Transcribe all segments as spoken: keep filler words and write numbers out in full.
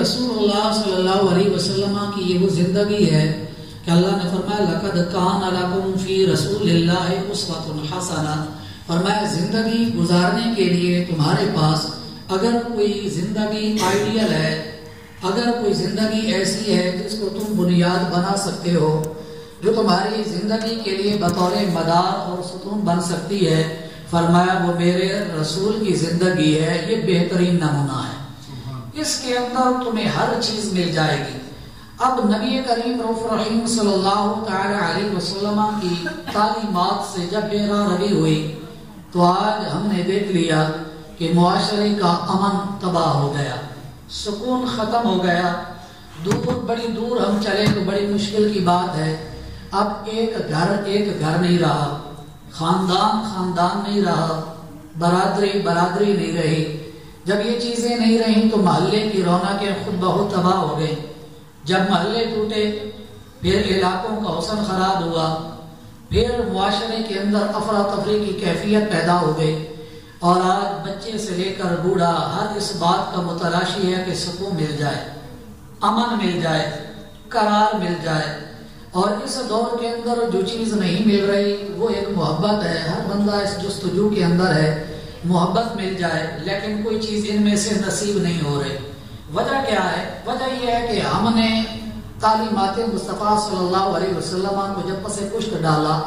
رسول اللہ صلی اللہ علیہ وسلم کی یہ وہ زندگی ہے کہ اللہ نے فرمایا لقد کان لکم فی رسول اللہ اسوۃ حسنہ، فرمایا زندگی گزارنے کے لیے تمہارے پاس اگر کوئی زندگی آئیڈیل ہے، اگر کوئی زندگی ایسی ہے جس کو تم بنیاد بنا سکتے ہو، جو تمہاری زندگی کے لیے بطور مدار اور ستون بن سکتی ہے، فرمایا وہ میرے رسول کی زندگی ہے، یہ بہترین نمونہ ہے، اس کے اندر تمہیں ہر چیز مل جائے گی۔ اب نبی کریم رؤوف رحیم صلی اللہ تعالی علیہ وسلم کی تعلیمات سے جب بیرا روی ہوئی تو آج ہم نے دیکھ لیا کہ معاشرے کا امن تباہ ہو گیا، سکون ختم ہو گیا، دور بڑی دور ہم چلے تو بڑی مشکل کی بات ہے، اب ایک گھر ایک گھر نہیں رہا، خاندان خاندان نہیں رہا، برادری برادری نہیں رہی۔ جب یہ چیزیں نہیں رہیں تو محلے کی رونقیں خود بہت تباہ ہو گئی، جب محلے ٹوٹے پھر علاقوں کا حسن خراب ہوا، پھر معاشرے کے اندر افراتفری کی کیفیت پیدا ہو گئی، اور آج بچے سے لے کر بوڑھا ہر اس بات کا متلاشی ہے کہ سکون مل جائے، امن مل جائے، قرار مل جائے۔ اور اس دور کے اندر جو چیز نہیں مل رہی وہ ایک محبت ہے، ہر بندہ اس جستجو کے اندر ہے، محبت مل جائے، لیکن کوئی چیز ان میں سے نصیب نہیں ہو رہی۔ وجہ کیا ہے؟ وجہ یہ ہے کہ ہم نے تعلیمات مصطفیٰ صلی اللہ علیہ وسلم کو جب پس پشت ڈالا،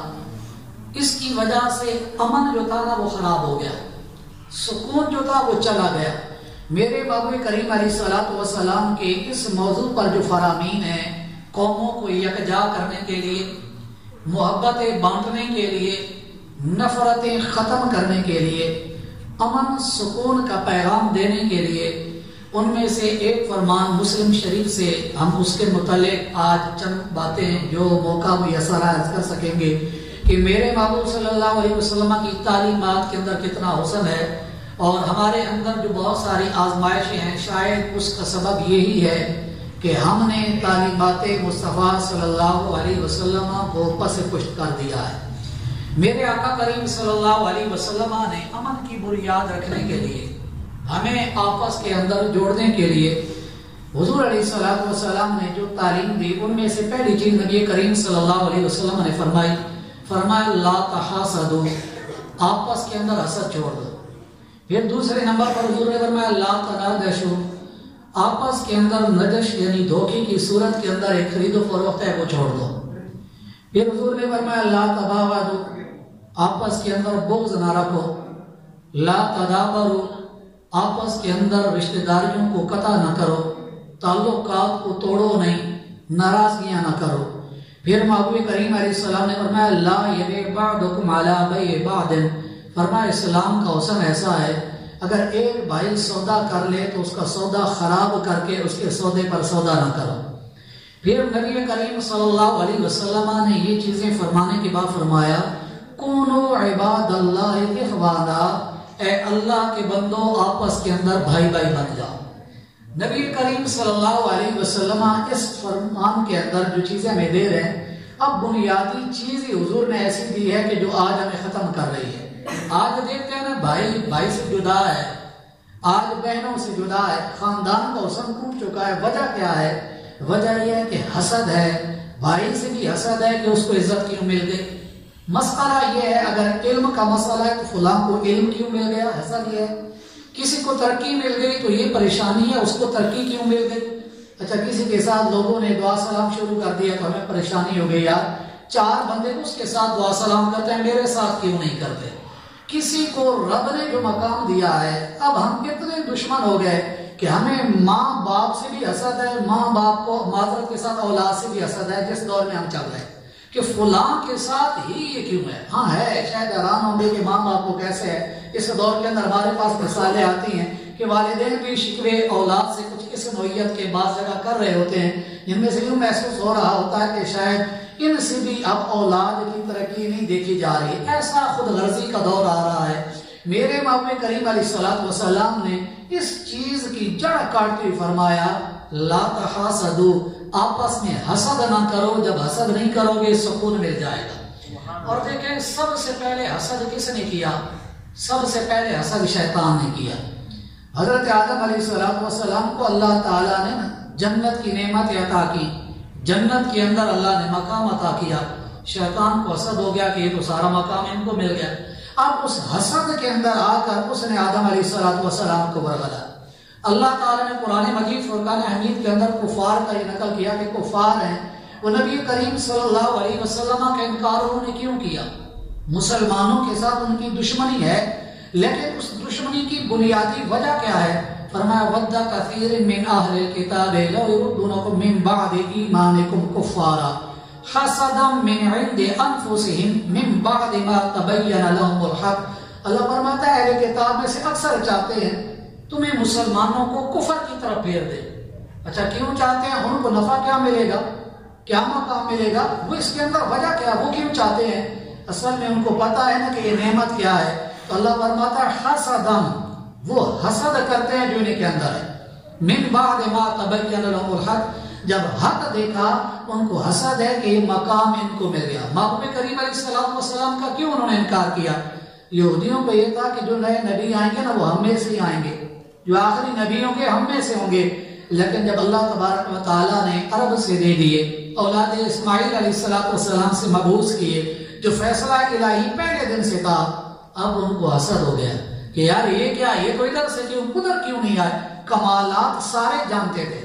اس کی وجہ سے امن جو تھا نا وہ خراب ہو گیا، سکون جو تھا وہ چلا گیا۔ میرے محبوب کریم علیہ الصلوۃ والسلام کے اس موضوع پر جو فرامین ہیں، قوموں کو یکجا کرنے کے لیے، محبتیں بانٹنے کے لیے، نفرتیں ختم کرنے کے لیے، امن سکون کا پیغام دینے کے لیے، ان میں سے ایک فرمان مسلم شریف سے ہم اس کے متعلق آج چند باتیں جو موقع میسر عرض کر سکیں گے کہ میرے محبوب صلی اللہ علیہ وسلم کی تعلیمات کے اندر کتنا حسن ہے، اور ہمارے اندر جو بہت ساری آزمائشیں ہیں شاید اس کا سبب یہی ہے کہ ہم نے تعلیمات مصطفیٰ صلی اللہ علیہ وسلم کو پس پشت کر دیا ہے۔ میرے آقا کریم صلی اللہ علیہ وسلم نے امن کی بنیاد رکھنے کے لیے، ہمیں آپس کے اندر جوڑنے کے لیے حضور علیہ الصلوۃ والسلام نے جو تعلیم دی، ان میں سے پہلی چیز نبی کریم صلی اللہ علیہ وسلم نے فرمائی فرمایا لا تحاسدوا، آپس کے اندر حسد چھوڑ دو۔ پھر دوسرے نمبر پر حضور نے فرمایا لا تناجشوا، آپس کے اندر نجش یعنی دھوکے کی صورت کے اندر ایک خرید و فروخت ہے وہ چھوڑ دو۔ پھر حضور نے فرمایا لا تباغضوا، آپس کے اندر بغض نہ رکھو۔ لا تدابروا، آپس کے اندر رشتہ داریوں کو قطع نہ کرو، تعلقات کو توڑو نہیں، ناراضگیاں نہ کرو۔ پھر محبوب کریم علیہ السلام نے فرمایا لا یبیع بعضکم علی بیع بعض، فرمایا اسلام کا حسن ایسا ہے اگر ایک بھائی سودا کر لے تو اس کا سودا خراب کر کے اس کے سودے پر سودا نہ کرو۔ پھر نبی کریم صلی اللہ علیہ وسلم نے یہ چیزیں فرمانے کے بعد فرمایا کونوا عباد اللہ اخوانا، اے اللہ کے بندوں آپس کے اندر بھائی بھائی بن جاؤ۔ نبی کریم صلی اللہ علیہ وسلم اس فرمان کے اندر جو چیزیں ہمیں دے رہے ہیں، اب بنیادی چیز ہی حضور نے ایسی دی ہے کہ جو آج ہمیں ختم کر رہی ہے۔ آج دیکھتے ہیں نا بھائی بھائی سے جدا ہے، آج بہنوں سے جدا ہے، خاندان کا حسن ٹوٹ چکا ہے۔ وجہ کیا ہے؟ وجہ یہ ہے کہ حسد ہے، بھائی سے بھی حسد ہے کہ اس کو عزت کیوں مل گئی۔ مسئلہ یہ ہے اگر علم کا مسئلہ ہے تو فلاں کو علم کیوں مل گیا، حسد یہ ہے۔ کسی کو ترقی مل گئی تو یہ پریشانی ہے اس کو ترقی کیوں مل گئی۔ اچھا کسی کے ساتھ لوگوں نے دعا سلام شروع کر دیا تو ہمیں پریشانی ہو گئی، یار چار بندے اس کے ساتھ دعا سلام کرتے ہیں میرے ساتھ کیوں نہیں کرتے۔ کسی کو رب نے جو مقام دیا ہے، اب ہم کتنے دشمن ہو گئے کہ ہمیں ماں باپ سے بھی حسد ہے، ماں باپ کو معذرت کے ساتھ اولاد سے بھی حسد ہے۔ جس دور میں ہم چل رہے ہیں کہ فلاں کے ساتھ ہی یہ کیوں ہے، ہاں ہے، شاید حیران ہوں گے کہ ماں باپ کو کیسے ہے۔ اس دور کے اندر ہمارے پاس مثالیں آتی ہیں کہ والدین بھی شکوے اولاد سے کچھ اس نوعیت کے بعض جگہ کر رہے ہوتے ہیں، جن میں سے یوں محسوس ہو رہا ہوتا ہے کہ شاید ان سے بھی اب اولاد کی ترقی نہیں دیکھی جا رہی۔ ایسا خود غرضی کا دور آ رہا ہے۔ میرے محبوب کریم علیہ الصلوۃ والسلام نے اس چیز کی جڑ کاٹتے ہوئے فرمایا لا تحاسدوا، آپس میں حسد نہ کرو، جب حسد نہیں کرو گے سکون مل جائے گا۔ اور دیکھیں سب سے پہلے حسد کس نے کیا؟ سب سے پہلے حسد شیطان نے کیا۔ حضرت آدم علیہ السلام کو اللہ تعالیٰ نے نا जन्नत की नेमत अता की, जन्नत के अंदर अल्लाह ने मकाम अता किया, शैतान को हसद हो गया कि ये तो सारा मकाम इनको मिल गया। अब उस हसद के अंदर आकर उसने आदम अलैहिस्सलाम को बरगला। अल्लाह ताला ने कुरान मजीद फुरकान हमीद के अंदर कुफार का ये नकल किया कि कुफार हैं वो नबी करीम सल्लल्लाहु अलैहि वसल्लम का इनकार उन्होंने क्यों किया। मुसलमानों के साथ उनकी दुश्मनी है, लेकिन उस दुश्मनी की बुनियादी वजह क्या है? फरमाया वद्दा कसीर मिन अहलिल किताब लौ युरदूनकुम मिन बअदि ईमानिकुम कुफ्फारा हसदम मिन इंदि अनफुसिहिम मिन बअदि मा तबय्यना लहुमुल हक। अल्लाह फरमाता है अहले किताब में से अक्सर चाहते हैं तुम्हें मुसलमानों को कुफर की तरफ फेर दे। अच्छा क्यों चाहते हैं? उनको नफा क्या मिलेगा, क्या मकाम मिलेगा, वो इसके अंदर वजह क्या, वो क्यों चाहते हैं? असल में उनको पता है ना कि ये नेमत क्या है। तो अल्लाह फरमाता है हसदम, वो हसद करते हैं जो इनके अंदर है। मिन बाद मा तबय्यना लहुमुल हक, जब हक देखा उनको हसद है कि ये मकाम इनको मिल गया। महबूब करीम अलैहिस्सलाम वस्सलाम का क्यों उन्होंने इनकार किया? यहूदियों को ये था कि जो नए नबी आएंगे ना वो हम में से ही आएंगे, जो आखिरी नबियों के हम में से होंगे। लेकिन जब अल्लाह तबारक व तआला ने अरब से दे दिए, औलाद इस्माइल अलैहिस्सलाम से मबूस किए, जो फैसला इलाही पहले दिन से था, अब उनको हसद हो गया कि यार ये क्या, ये तो इधर से क्यों उधर क्यों नहीं आए। कमालात सारे जानते थे,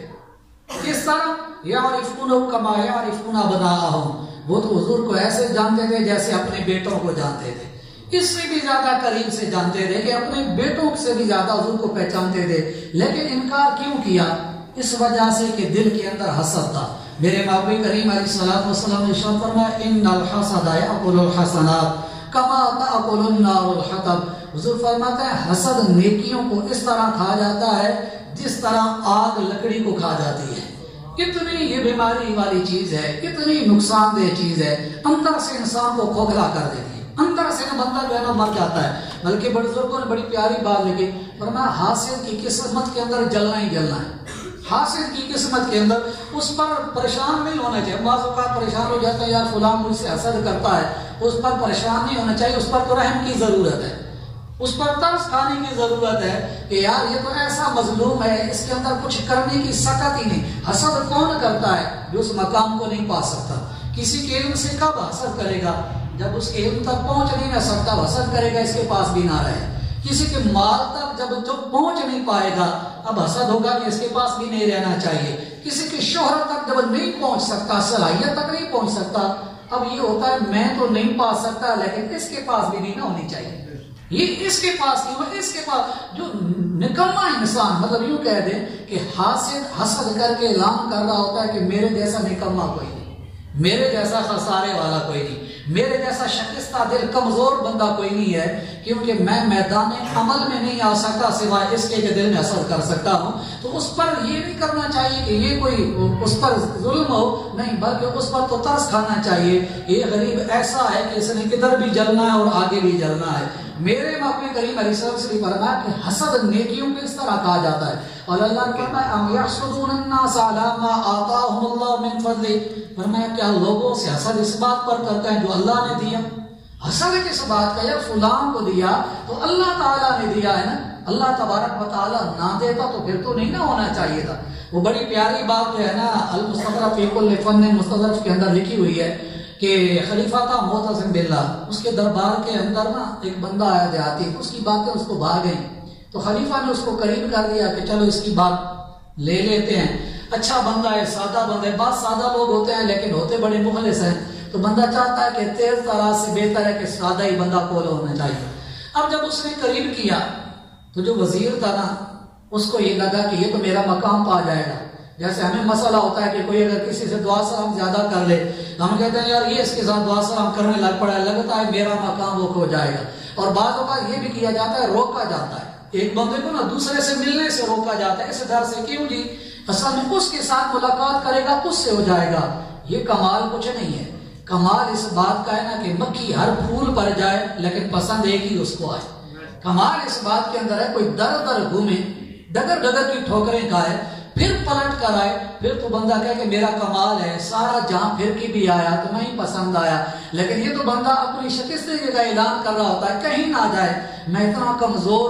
किस तरह यारिफूना कमा यारिफूना अबनाअहुम, वो तो हुजूर को ऐसे जानते थे जैसे अपने बेटों को जानते थे, इससे भी ज्यादा करीब से जानते थे कि अपने बेटों से भी ज्यादा हुजूर को पहचानते थे। लेकिन इनकार क्यों किया? इस वजह से कि दिल के अंदर हसद था। मेरे महबूब करीम अलैहिस्सलातु वस्सलाम ने इरशाद फरमाया इन्नल हसदा याकुलुल हसनात कमा ताकुलुन नारुल हतब। हुजूर फरमाते हैं हसद नेकियों को इस तरह खा जाता है जिस तरह आग लकड़ी को खा जाती है। कितनी ये बीमारी वाली चीज है, कितनी नुकसानदेह चीज है, अंदर से इंसान को खोखला कर देती है, अंदर से ना बंदा जो है ना मर जाता है। बल्कि बुजुर्गों ने बड़ी प्यारी बात लिखी, फरमाया हासिद की किस्मत के अंदर जलना ही जलना है। हासिद की किस्मत के अंदर उस पर परेशान नहीं होना चाहिए। बाज़ औक़ात परेशान हो जाता है यार फलां मुझसे हसद करता है, उस पर परेशान नहीं होना चाहिए, उस पर तो रहम की जरूरत है, उस पर तरस खाने की जरूरत है कि यार ये तो ऐसा मजलूम है, इसके अंदर कुछ करने की सकत ही नहीं। हसद कौन करता है? जो उस मकाम को नहीं पा सकता। किसी के इल्म से कब हसद करेगा? जब उसके इल्म तक पहुंच नहीं ना सकता, हसद करेगा इसके पास भी ना रहे। किसी के माल तक जब जो पहुंच नहीं पाएगा, अब हसद होगा कि इसके पास भी नहीं रहना चाहिए। किसी की शोहरत तक जब नहीं पहुंच सकता, सलाहियत तक नहीं पहुंच सकता, अब ये होता है मैं तो नहीं पा सकता लेकिन इसके पास भी नहीं ना होनी चाहिए। ये इसके पास नहीं हो, इसके पास जो निकम्मा इंसान, मतलब यूं कह दे कि हासिद हसद करके ऐलान कर रहा होता है कि मेरे जैसा निकम्मा कोई नहीं, मेरे जैसा खसारे वाला कोई नहीं, मेरे जैसा शकिस्ता दिल कमजोर बंदा कोई नहीं है, क्योंकि मैं मैदान अमल में नहीं आ सकता सिवाय इसके के दिल में असर कर सकता हूँ। तो उस पर ये नहीं करना चाहिए कि ये कोई उस पर जुल्म हो, नहीं, बल्कि उस पर तो तरस खाना चाहिए। ये गरीब ऐसा है कि इसने किधर भी जलना है और आगे भी जलना है। मेरे महबूब करीम अलैहिस्सलाम से फरमाया कि हसद नेकियों को इस तरह कहा जाता है। और अल्लाह ने फरमाया अम यहसुदूनन्नास अला मा आताहुमुल्लाहु मिन फज़ली, फरमाया क्या लोगों से हसद इस बात पर करते हैं जो अल्लाह ने दिया। हसद किस बात का? यार फलां को दिया तो अल्लाह ताला ने दिया है ना, अल्लाह तबारक व तआला ना देता तो फिर तो नहीं ना होना चाहिए था। वो बड़ी प्यारी बात जो है ना अल मुस्तदरक फी कुल्लि फन्न मुस्तदरक के अंदर लिखी हुई है कि खलीफा था मुअतसिम बिल्लाह, उसके दरबार के अंदर ना एक बंदा आया देहाती, उसकी बातें उसको भा गई, तो खलीफा ने उसको करीब कर दिया कि चलो इसकी बात ले लेते हैं। अच्छा बंदा है, सादा बंदा है, बात सादा लोग होते हैं लेकिन होते बड़े मुखलिस हैं, तो बंदा चाहता है कि तेज तराज से बेहतर है कि सादा ही बंदा कोल होना चाहिए। अब जब उसने करीब किया तो जो वजीर था ना उसको ये लगा कि ये तो मेरा मकाम पा जाएगा। जैसे हमें मसला होता है कि कोई अगर किसी से दुआ सलाम ज्यादा कर ले तो हम कहते हैं यार ये इसके साथ दुआ सलाम करने लग पड़ा है, लगता है मेरा मकाम वो खो जाएगा। और बाज़ औक़ात ये भी किया जाता है, रोका जाता है, एक बंदे को ना दूसरे से मिलने से रोका जाता है, इस डर से क्यों जी असल में उसके साथ मुलाकात करेगा उससे हो जाएगा। ये कमाल कुछ नहीं है, कमाल इस बात का है ना कि मक्खी हर फूल पर जाए लेकिन पसंद एक ही उसको आए। कमाल इस बात के अंदर है कोई दर दर घूमे, डगर डगर की ठोकरें खाए, फिर पलट कर आए, फिर तो बंदा कहे कि मेरा कमाल है, सारा जहां फिर के भी आया तो नहीं पसंद आया। लेकिन ये तो बंदा अपनी शिकस्त का ऐलान कर रहा होता है, कहीं ना जाए मैं इतना कमजोर हूं,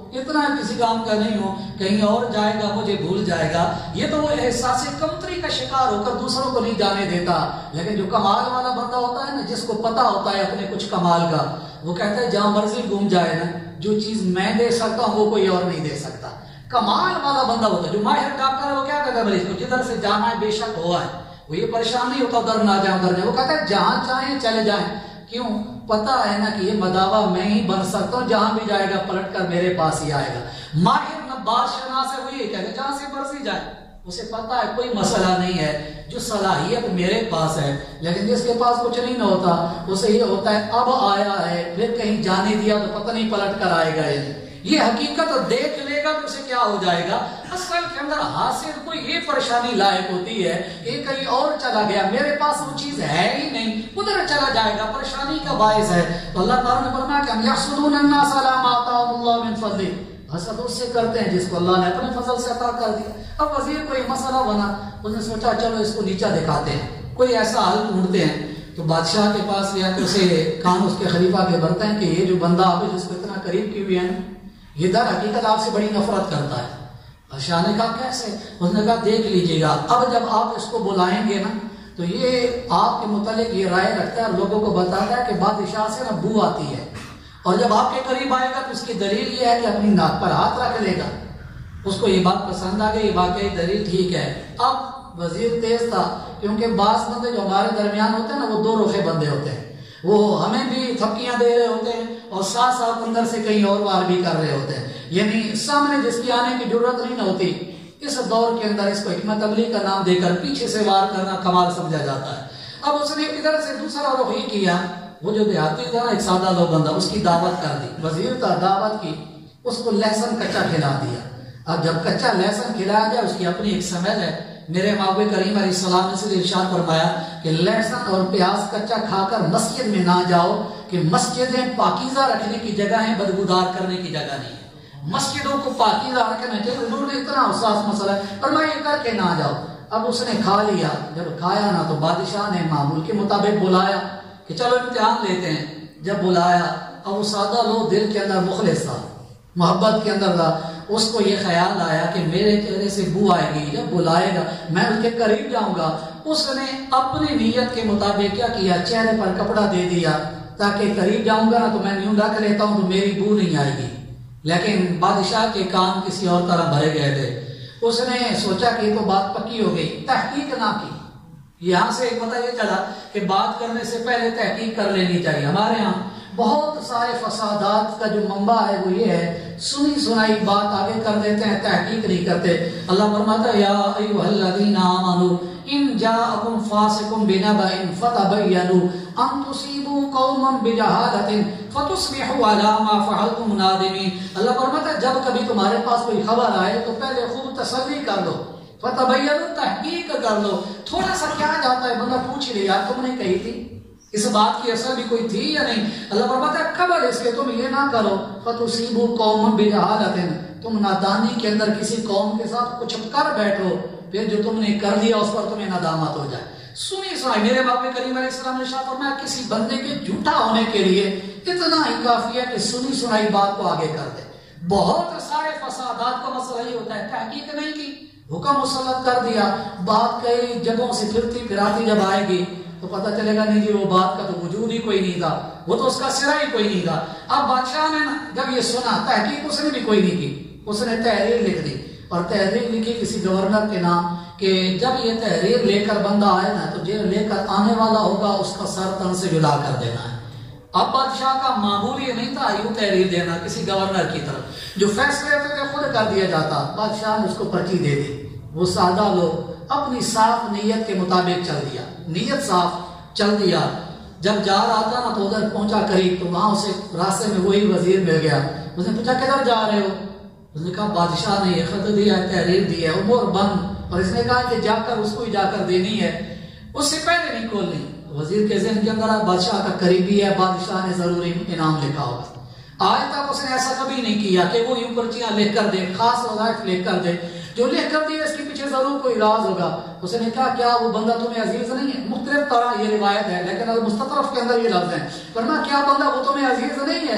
اتنا کسی کام کا نہیں ہوں، کہیں اور جائے گا مجھے بھول جائے گا، یہ تو وہ احساس کمتری کا شکار ہو کر دوسروں کو نہیں جانے دیتا۔ لیکن جو کمال والا بندہ ہوتا ہے نا، جس کو پتا ہوتا ہے اپنے کچھ کمال کا، وہ کہتا ہے جہاں مرضی گھوم جائے نا، جو چیز میں دے سکتا ہوں وہ کوئی اور نہیں دے سکتا۔ کمال والا بندہ ہوتا ہے، جو ماہر ڈاکٹر ہے وہ کیا کہتا ہے مریض کو جدھر سے جانا ہے بے شک ہوا ہے، وہ یہ پریشان نہیں ہوتا ادھر نہ جائیں ادھر جائیں، وہ کہتا ہے جہاں چاہیں چلے جائیں۔ کیوں؟ پتا ہے نا کہ یہ مداوا میں ہی بن سکتا ہوں، جہاں بھی جائے گا پلٹ کر میرے پاس ہی آئے گا۔ ماہر نباز شناس ہے وہ یہ کہتے ہیں جہاں سے مرضی جائے، اسے پتا ہے کوئی مسئلہ نہیں ہے، جو صلاحیت میرے پاس ہے۔ لیکن جس کے پاس کچھ نہیں نہ ہوتا، اسے یہ ہوتا ہے اب آیا ہے پھر کہیں جانے دیا تو پتہ نہیں پلٹ کر آئے گا یا نہیں۔ یہ حقیقت دیکھ لے گا تو اسے کیا ہو جائے گا، اصل کے اندر حاصل کوئی یہ پریشانی لائق ہوتی ہے کہ کہیں اور چلا گیا، میرے پاس وہ چیز ہے ہی نہیں، ادھر چلا جائے گا، پریشانی کا باعث ہے۔ تو اللہ تعالیٰ نے فرمایا کہ ہم یحسدون الناس علی ما آتاهم اللہ من فضلہ، حسد اس سے کرتے ہیں جس کو اللہ نے اپنے فضل سے عطا کر دیا۔ اب وزیر کو یہ مسئلہ بنا، اس نے سوچا چلو اس کو نیچا دکھاتے ہیں، کوئی ایسا حل ڈھونڈتے ہیں۔ تو بادشاہ کے پاس گیا کہ اسے کان اس کے خلیفہ کے برتے ہیں کہ یہ جو بندہ آپ جس کو اتنا قریب کی ہوئی ہے یہ در حقیقت آپ سے بڑی نفرت کرتا ہے۔ بادشاہ نے کہا کیسے؟ اس نے کہا دیکھ لیجئے گا، اب جب آپ اس کو بلائیں گے نا تو یہ آپ کے متعلق یہ رائے رکھتا ہے اور لوگوں کو بتاتا ہے کہ بادشاہ سے نا بو آتی ہے، اور جب آپ کے قریب آئے گا تو اس کی دلیل یہ ہے کہ اپنی ناک پر ہاتھ رکھ لے گا۔ اس کو یہ بات پسند آ گئی، واقعی دلیل ٹھیک ہے۔ اب وزیر تیز تھا، کیونکہ بعض بندے جو ہمارے درمیان ہوتے ہیں نا وہ دو رخے بندے ہوتے ہیں، وہ ہمیں بھی تھپکیاں دے رہے ہوتے ہیں اور ساتھ ساتھ اندر سے کہیں اور وار بھی کر رہے ہوتے ہیں، یعنی سامنے جس کی آنے کی ضرورت نہیں نہ ہوتی، اس دور کے اندر اس کو حکمت عملی کا نام دے کر پیچھے سے وار کرنا کمال سمجھا جاتا ہے۔ اب اس نے ادھر سے دوسرا رخ ہی کیا، وہ جو دیہاتی تھا نا ایک سادہ لو بندہ، اس کی دعوت کر دی، وزیر کا دعوت کی، اس کو لہسن کچا کھلا دیا۔ اب جب کچا لہسن کھلایا جائے اس کی اپنی ایک سمجھ ہے، میرے محبوب کریم علیہ السلام نے سے ارشاد فرمایا کہ لہسن اور پیاز کچا کھا کر مسجد میں نہ جاؤ، کہ مسجدیں پاکیزہ رکھنے کی جگہ ہیں، بدبودار کرنے کی جگہ نہیں ہے۔ مسجدوں کو پاکیزہ رکھنا چاہیے، حضور نے اتنا حساس مسئلہ ہے، فرمایا یہ کر کے نہ جاؤ۔ اب اس نے کھا لیا، جب کھایا نا تو بادشاہ نے معمول کے مطابق بلایا کہ چلو امتحان لیتے ہیں۔ جب بلایا اب وہ سادہ لو دل کے اندر مخلص تھا، محبت کے اندر تھا، اس کو یہ خیال آیا کہ میرے چہرے سے بو آئے گی، جب بلائے گا میں اس کے قریب جاؤں گا۔ اس نے اپنی نیت کے مطابق کیا کیا، چہرے پر کپڑا دے دیا تاکہ قریب جاؤں گا نا تو میں یوں رکھ لیتا ہوں تو میری بو نہیں آئے گی۔ لیکن بادشاہ کے کام کسی اور طرح بھرے گئے تھے، اس نے سوچا کہ یہ تو بات پکی ہو گئی، تحقیق نہ کی۔ یہاں سے ایک پتہ یہ چلا کہ بات کرنے سے پہلے تحقیق کر لینی چاہیے۔ ہمارے ہاں بہت سارے فسادات کا جو منبع ہے وہ یہ ہے، سنی سنائی بات آگے کر دیتے ہیں، تحقیق نہیں کرتے۔ اللہ فرماتا ہے یا ایھا الذین آمنوا ان جاءکم فاسق بنبأ فتبینوا ان تصیبوا قوما بجہالۃ فتصبحوا علی ما فعلتم نادمین۔ اللہ فرماتا ہے جب کبھی تمہارے پاس کوئی خبر آئے تو پہلے خوب تسلی کر لو، فتبینوا تحقیق کر لو۔ تھوڑا سا کیا جاتا ہے بندہ پوچھ لے یار تم نے کہی تھی، اس بات کی اثر بھی کوئی تھی یا نہیں۔ اللہ فرماتا ہے قبل اس کے تم یہ نہ کرو فتصیبوا قوما بجہالۃ، تم نادانی کے اندر کسی قوم کے ساتھ کچھ کر بیٹھو، پھر جو تم نے کر دیا اس پر تمہیں ندامت ہو جائے۔ سنی سنائی میرے باپ کریم علیہ السلام نے ارشاد فرمایا کسی بندے کے جھوٹا ہونے کے لیے اتنا ہی کافی ہے کہ سنی سنائی بات کو آگے کر دے۔ بہت سارے فسادات کا مسئلہ یہ ہوتا ہے، تحقیق نہیں کی، حکم مسلط کر دیا، بات کئی جگہوں سے پھرتی پھراتی جب آئے گی تو پتہ چلے گا نہیں جی وہ بات کا تو وجود ہی کوئی نہیں تھا، وہ تو اس کا سرا ہی کوئی نہیں تھا۔ اب بادشاہ نے نا جب یہ سنا، تحقیق اس نے بھی کوئی نہیں کی، اس نے تحریر لکھ دی، اور تحریر لکھی کسی گورنر کے نام کہ جب یہ تحریر لے کر بندہ آئے نا تو جو لے کر آنے والا ہوگا اس کا سر تن سے جدا کر دینا ہے۔ اب بادشاہ کا معمول یہ نہیں تھا یوں تحریر دینا کسی گورنر کی طرف، جو فیصلے ہوتے تھے خود کر دیا جاتا، بادشاہ نے اس کو پرچی دے دی۔ وہ سادہ لوگ اپنی صاف نیت کے مطابق چل دیا، نیت صاف چل دیا۔ جب جا رہا تھا نا تو ادھر پہنچا قریب تو وہاں اسے راستے میں وہی وزیر مل گیا، اس نے پوچھا کدھر جا رہے ہو؟ اس نے کہا بادشاہ نے یہ خط دیا ہے، تحریر دی ہے، امور بند، اور اس نے کہا کہ جا کر اس کو ہی جا کر دینی ہے، اس سے پہلے نہیں کھولنی۔ وزیر کے ذہن کے اندر بادشاہ کا قریبی ہے، بادشاہ نے ضروری انعام لکھا ہوگا۔ آج تک اس نے ایسا کبھی نہیں کیا کہ وہ یوں پرچیاں لکھ کر دے، خاص وظائف لکھ کر دے، جو لکھ کر دیا اس کے پیچھے ضرور کوئی راز ہوگا۔ اس نے کہا کیا وہ بندہ تمہیں عزیز نہیں ہے؟ مختلف طرح یہ روایت ہے لیکن مستطرف کے اندر یہ لفظ ہے، فرمایا کیا بندہ وہ تمہیں عزیز نہیں ہے؟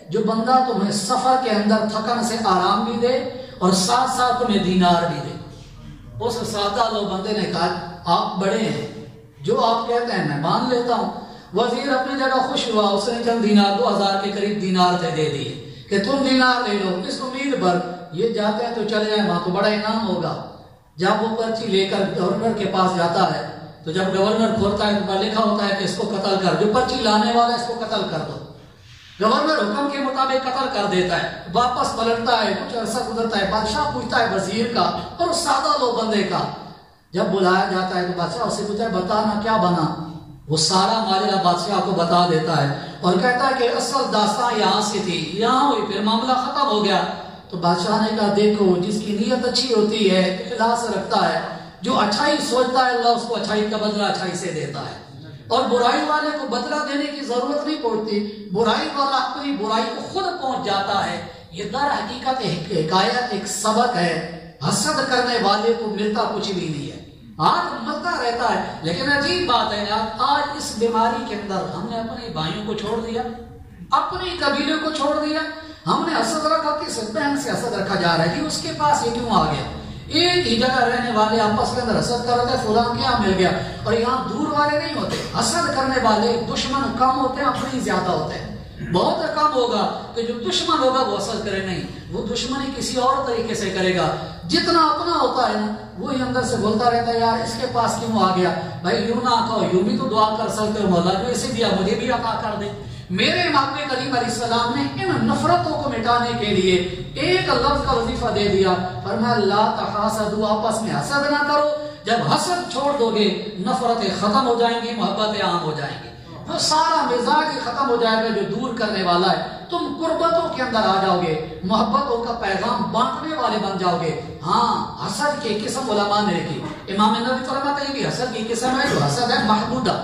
جو بندہ تمہیں سفر کے اندر تھکن سے آرام بھی دے اور ساتھ ساتھ تمہیں دینار بھی دے۔ اس سادہ لو بندے نے کہا آپ بڑے ہیں، جو آپ کہتے ہیں میں مان لیتا ہوں۔ وزیر اپنی جگہ خوش ہوا، اس نے چند دینار، دو ہزار کے قریب دینار تھے، دے دیے کہ تم دینار لے لو، اس امید پر یہ جاتے ہیں تو چلے جائیں، وہاں تو بڑا انعام ہوگا۔ جب وہ پرچی لے کر گورنر کے پاس جاتا ہے تو جب گورنر کھولتا ہے تو لکھا ہوتا ہے کہ اس کو قتل کر، جو پرچی لانے والا ہے اس کو قتل کر دو۔ گورنر حکم کے مطابق قتل کر دیتا ہے، واپس پلٹتا ہے، کچھ عرصہ گزرتا ہے، بادشاہ پوچھتا ہے وزیر کا اور سادہ لو بندے کا، جب بلایا جاتا ہے تو بادشاہ اسے پوچھتا ہے بتا نا کیا بنا، وہ سارا ماجرا بادشاہ کو بتا دیتا ہے اور کہتا ہے کہ اصل داستان یہاں سے تھی، یہاں ہوئی، پھر معاملہ ختم ہو گیا۔ تو بادشاہ نے کہا دیکھو جس کی نیت اچھی ہوتی ہے، اخلاص رکھتا ہے، جو اچھائی سوچتا ہے اللہ اس کو اچھائی کا بدلہ اچھائی سے دیتا ہے، اور برائی والے کو بدلہ دینے کی ضرورت نہیں پڑتی، برائی والا اپنی برائی کو خود پہنچ جاتا ہے۔ یہ در حقیقت حکایت ایک سبق ہے، حسد کرنے والے کو ملتا کچھ بھی نہیں ہے، آج ملتا رہتا ہے۔ لیکن عجیب بات ہے آج اس بیماری کے اندر ہم نے اپنے بھائیوں کو چھوڑ دیا، اپنی قبیلے کو چھوڑ دیا، ہم نے حسد رکھا، کس بہن سے حسد رکھا جا رہا ہے کہ اس کے پاس یہ کیوں آ گیا، ایک ہی جگہ رہنے والے آپس کے اندر حسد کر رہے تھے فلاں کیا مل گیا، اور یہاں دور والے نہیں ہوتے، حسد کرنے والے دشمن کم ہوتے ہیں، اپنی زیادہ ہوتے ہیں۔ بہت کم ہوگا کہ جو دشمن ہوگا وہ حسد کرے، نہیں، وہ دشمنی کسی اور طریقے سے کرے گا۔ جتنا اپنا ہوتا ہے نا وہی اندر سے بولتا رہتا ہے یار اس کے پاس کیوں آ گیا، بھائی یوں نہ کہو، یوں بھی تو دعا کر سکتے ہو مولا جو اسے دیا مجھے بھی عطا کر دے۔ میرے امام کریم علیہ السلام نے ان نفرتوں کو مٹانے کے لیے ایک لفظ کا وظیفہ دے دیا، فرمایا لا تحاسدوا، آپس میں حسد نہ کرو، جب حسد چھوڑ دو گے نفرتیں ختم ہو جائیں گی، محبتیں عام ہو جائیں گی، وہ سارا مزاج ہی ختم ہو جائے گا جو دور کرنے والا ہے، تم قربتوں کے اندر آ جاؤ گے، محبتوں کا پیغام بانٹنے والے بن جاؤ گے۔ ہاں حسد کی قسم علماء نے لکھی، امام نبوی فرماتے ہیں کہ حسد کی قسم ہے جو حسد ہے محمودہ،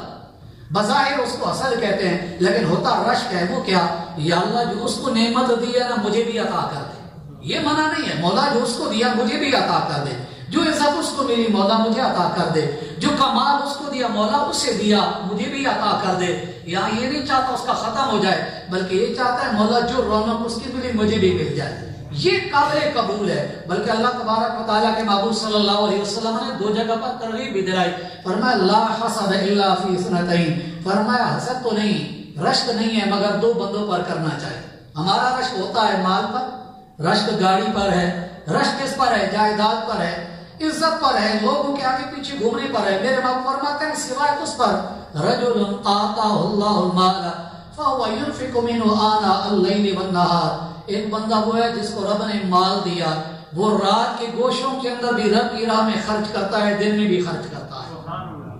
بظاہر اس کو حسد کہتے ہیں لیکن ہوتا رشک ہے، وہ کیا، یا اللہ جو اس کو نعمت دی ہے نا مجھے بھی عطا کر دے، یہ منع نہیں ہے، مولا جو اس کو دیا مجھے بھی عطا کر دے، جو عزت اس کو ملی مولا مجھے عطا کر دے، جو کمال اس کو دیا مولا اسے دیا مجھے بھی عطا کر دے۔ یہاں یہ نہیں چاہتا اس کا ختم ہو جائے بلکہ یہ چاہتا ہے مولا جو رونق اس کی ملی مجھے بھی مل جائے، یہ قابل قبول ہے۔ بلکہ اللہ تبارک و تعالیٰ کے محبوب صلی اللہ علیہ وسلم نے دو جگہ پر ترغیب بھی دلائی، فرمایا لا حسد الا فی اثنتین، فرمایا حسد تو نہیں، رشک نہیں ہے مگر دو بندوں پر کرنا چاہیے۔ ہمارا رشک ہوتا ہے مال پر، رشک گاڑی پر ہے، رشک کس پر ہے، جائیداد پر ہے، عزت پر ہے، لوگوں کے آگے پیچھے گھومنے پر ہے۔ میرے باپ فرماتے ہیں سوائے اس پر رجل آتاہ اللہ المال فهو ينفق منه آناء الليل والنهار، ایک بندہ وہ ہے جس کو رب نے مال دیا، وہ رات کے گوشوں کے اندر بھی رب کی راہ میں خرچ کرتا ہے، دن میں بھی خرچ کرتا ہے،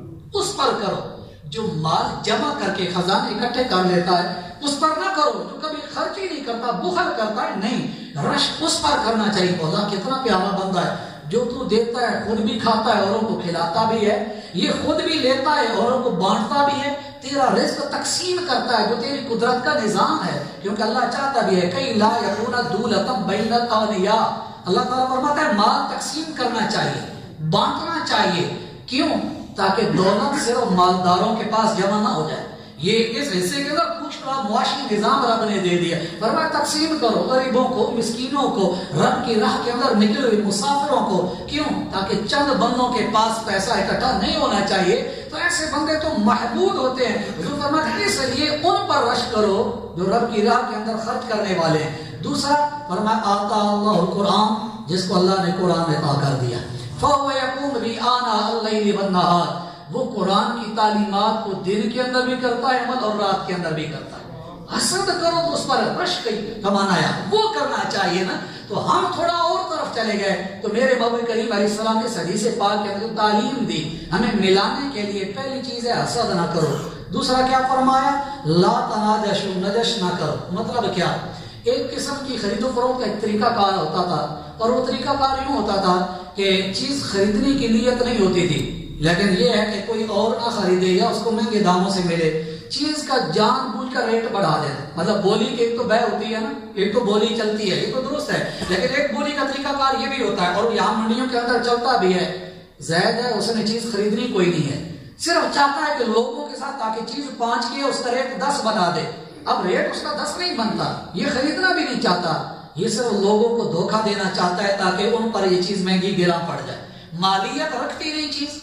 اس پر کرو۔ جو مال جمع کر کے خزانے اکٹھے کر لیتا ہے اس پر نہ کرو، جو کبھی خرچ ہی نہیں کرتا بخل کرتا ہے، نہیں، رشک اس پر کرنا چاہیے۔ اللہ کتنا پیارا بندہ ہے، جو تو دیتا ہے خود بھی کھاتا ہے، اوروں کو کھلاتا بھی ہے، یہ خود بھی لیتا ہے اوروں کو بانٹتا بھی ہے، تیرا رزق تقسیم کرتا ہے جو تیری قدرت کا نظام ہے، کیونکہ اللہ چاہتا بھی ہے کئی لا یکون دولتم بین الاولیاء، اللہ تعالیٰ فرماتا ہے مال تقسیم کرنا چاہیے، بانٹنا چاہیے، کیوں؟ تاکہ دولت صرف مالداروں کے پاس جمع نہ ہو جائے، یہ اس حصے کے اندر کچھ معاشی نظام رب نے دے دیا، فرمایا تقسیم کرو غریبوں کو، مسکینوں کو، رب کی راہ کے اندر نکلے ہوئے مسافروں کو، کیوں؟ تاکہ چند بندوں کے پاس پیسہ اکٹھا نہیں ہونا چاہیے، تو ایسے بندے تو محدود ہوتے ہیں، حضور فرماتے ہیں اس لیے ان پر رشک کرو جو رب کی راہ کے اندر خرچ کرنے والے ہیں۔ دوسرا فرمایا آتا اللہ القرآن، جس کو اللہ نے قرآن عطا کر دیا، فهو يقوم بآناء الليل والنهار، وہ قرآن کی تعلیمات کو دن کے اندر بھی کرتا ہے عمل اور رات کے اندر بھی کرتا ہے۔ حسد کرو تو اس پر رشک کمانا ہے، وہ کرنا چاہیے نا۔ تو ہم تھوڑا اور طرف چلے گئے تو میرے محبوب کریم علیہ السلام نے حدیث پاک کے اندر تعلیم دی ہمیں ملانے کے لیے، پہلی چیز ہے حسد نہ کرو، دوسرا کیا فرمایا لا تناجشوا، نجش نہ کرو، مطلب کیا؟ ایک قسم کی خرید و فروخت کا ایک طریقہ کار ہوتا تھا، اور وہ طریقہ کار یوں ہوتا تھا کہ چیز خریدنے کی نیت نہیں ہوتی تھی، لیکن یہ ہے کہ کوئی اور نہ خریدے یا اس کو مہنگے داموں سے ملے، چیز کا جان بوجھ کر ریٹ بڑھا دینا، مطلب بولی کی ایک تو بے ہوتی ہے نا، ایک تو بولی چلتی ہے، یہ تو درست ہے، لیکن ایک بولی کا طریقہ کار یہ بھی ہوتا ہے، اور یہاں منڈیوں کے اندر چلتا بھی ہے، زید ہے اس نے چیز خریدنی کوئی نہیں ہے، صرف چاہتا ہے کہ لوگوں کے ساتھ تاکہ چیز پانچ کی ہے اس کا ریٹ دس بنا دے، اب ریٹ اس کا دس نہیں بنتا، یہ خریدنا بھی نہیں چاہتا، یہ صرف لوگوں کو دھوکہ دینا چاہتا ہے تاکہ ان پر یہ چیز مہنگی گرا پڑ جائے، مالیت رکھتی نہیں چیز،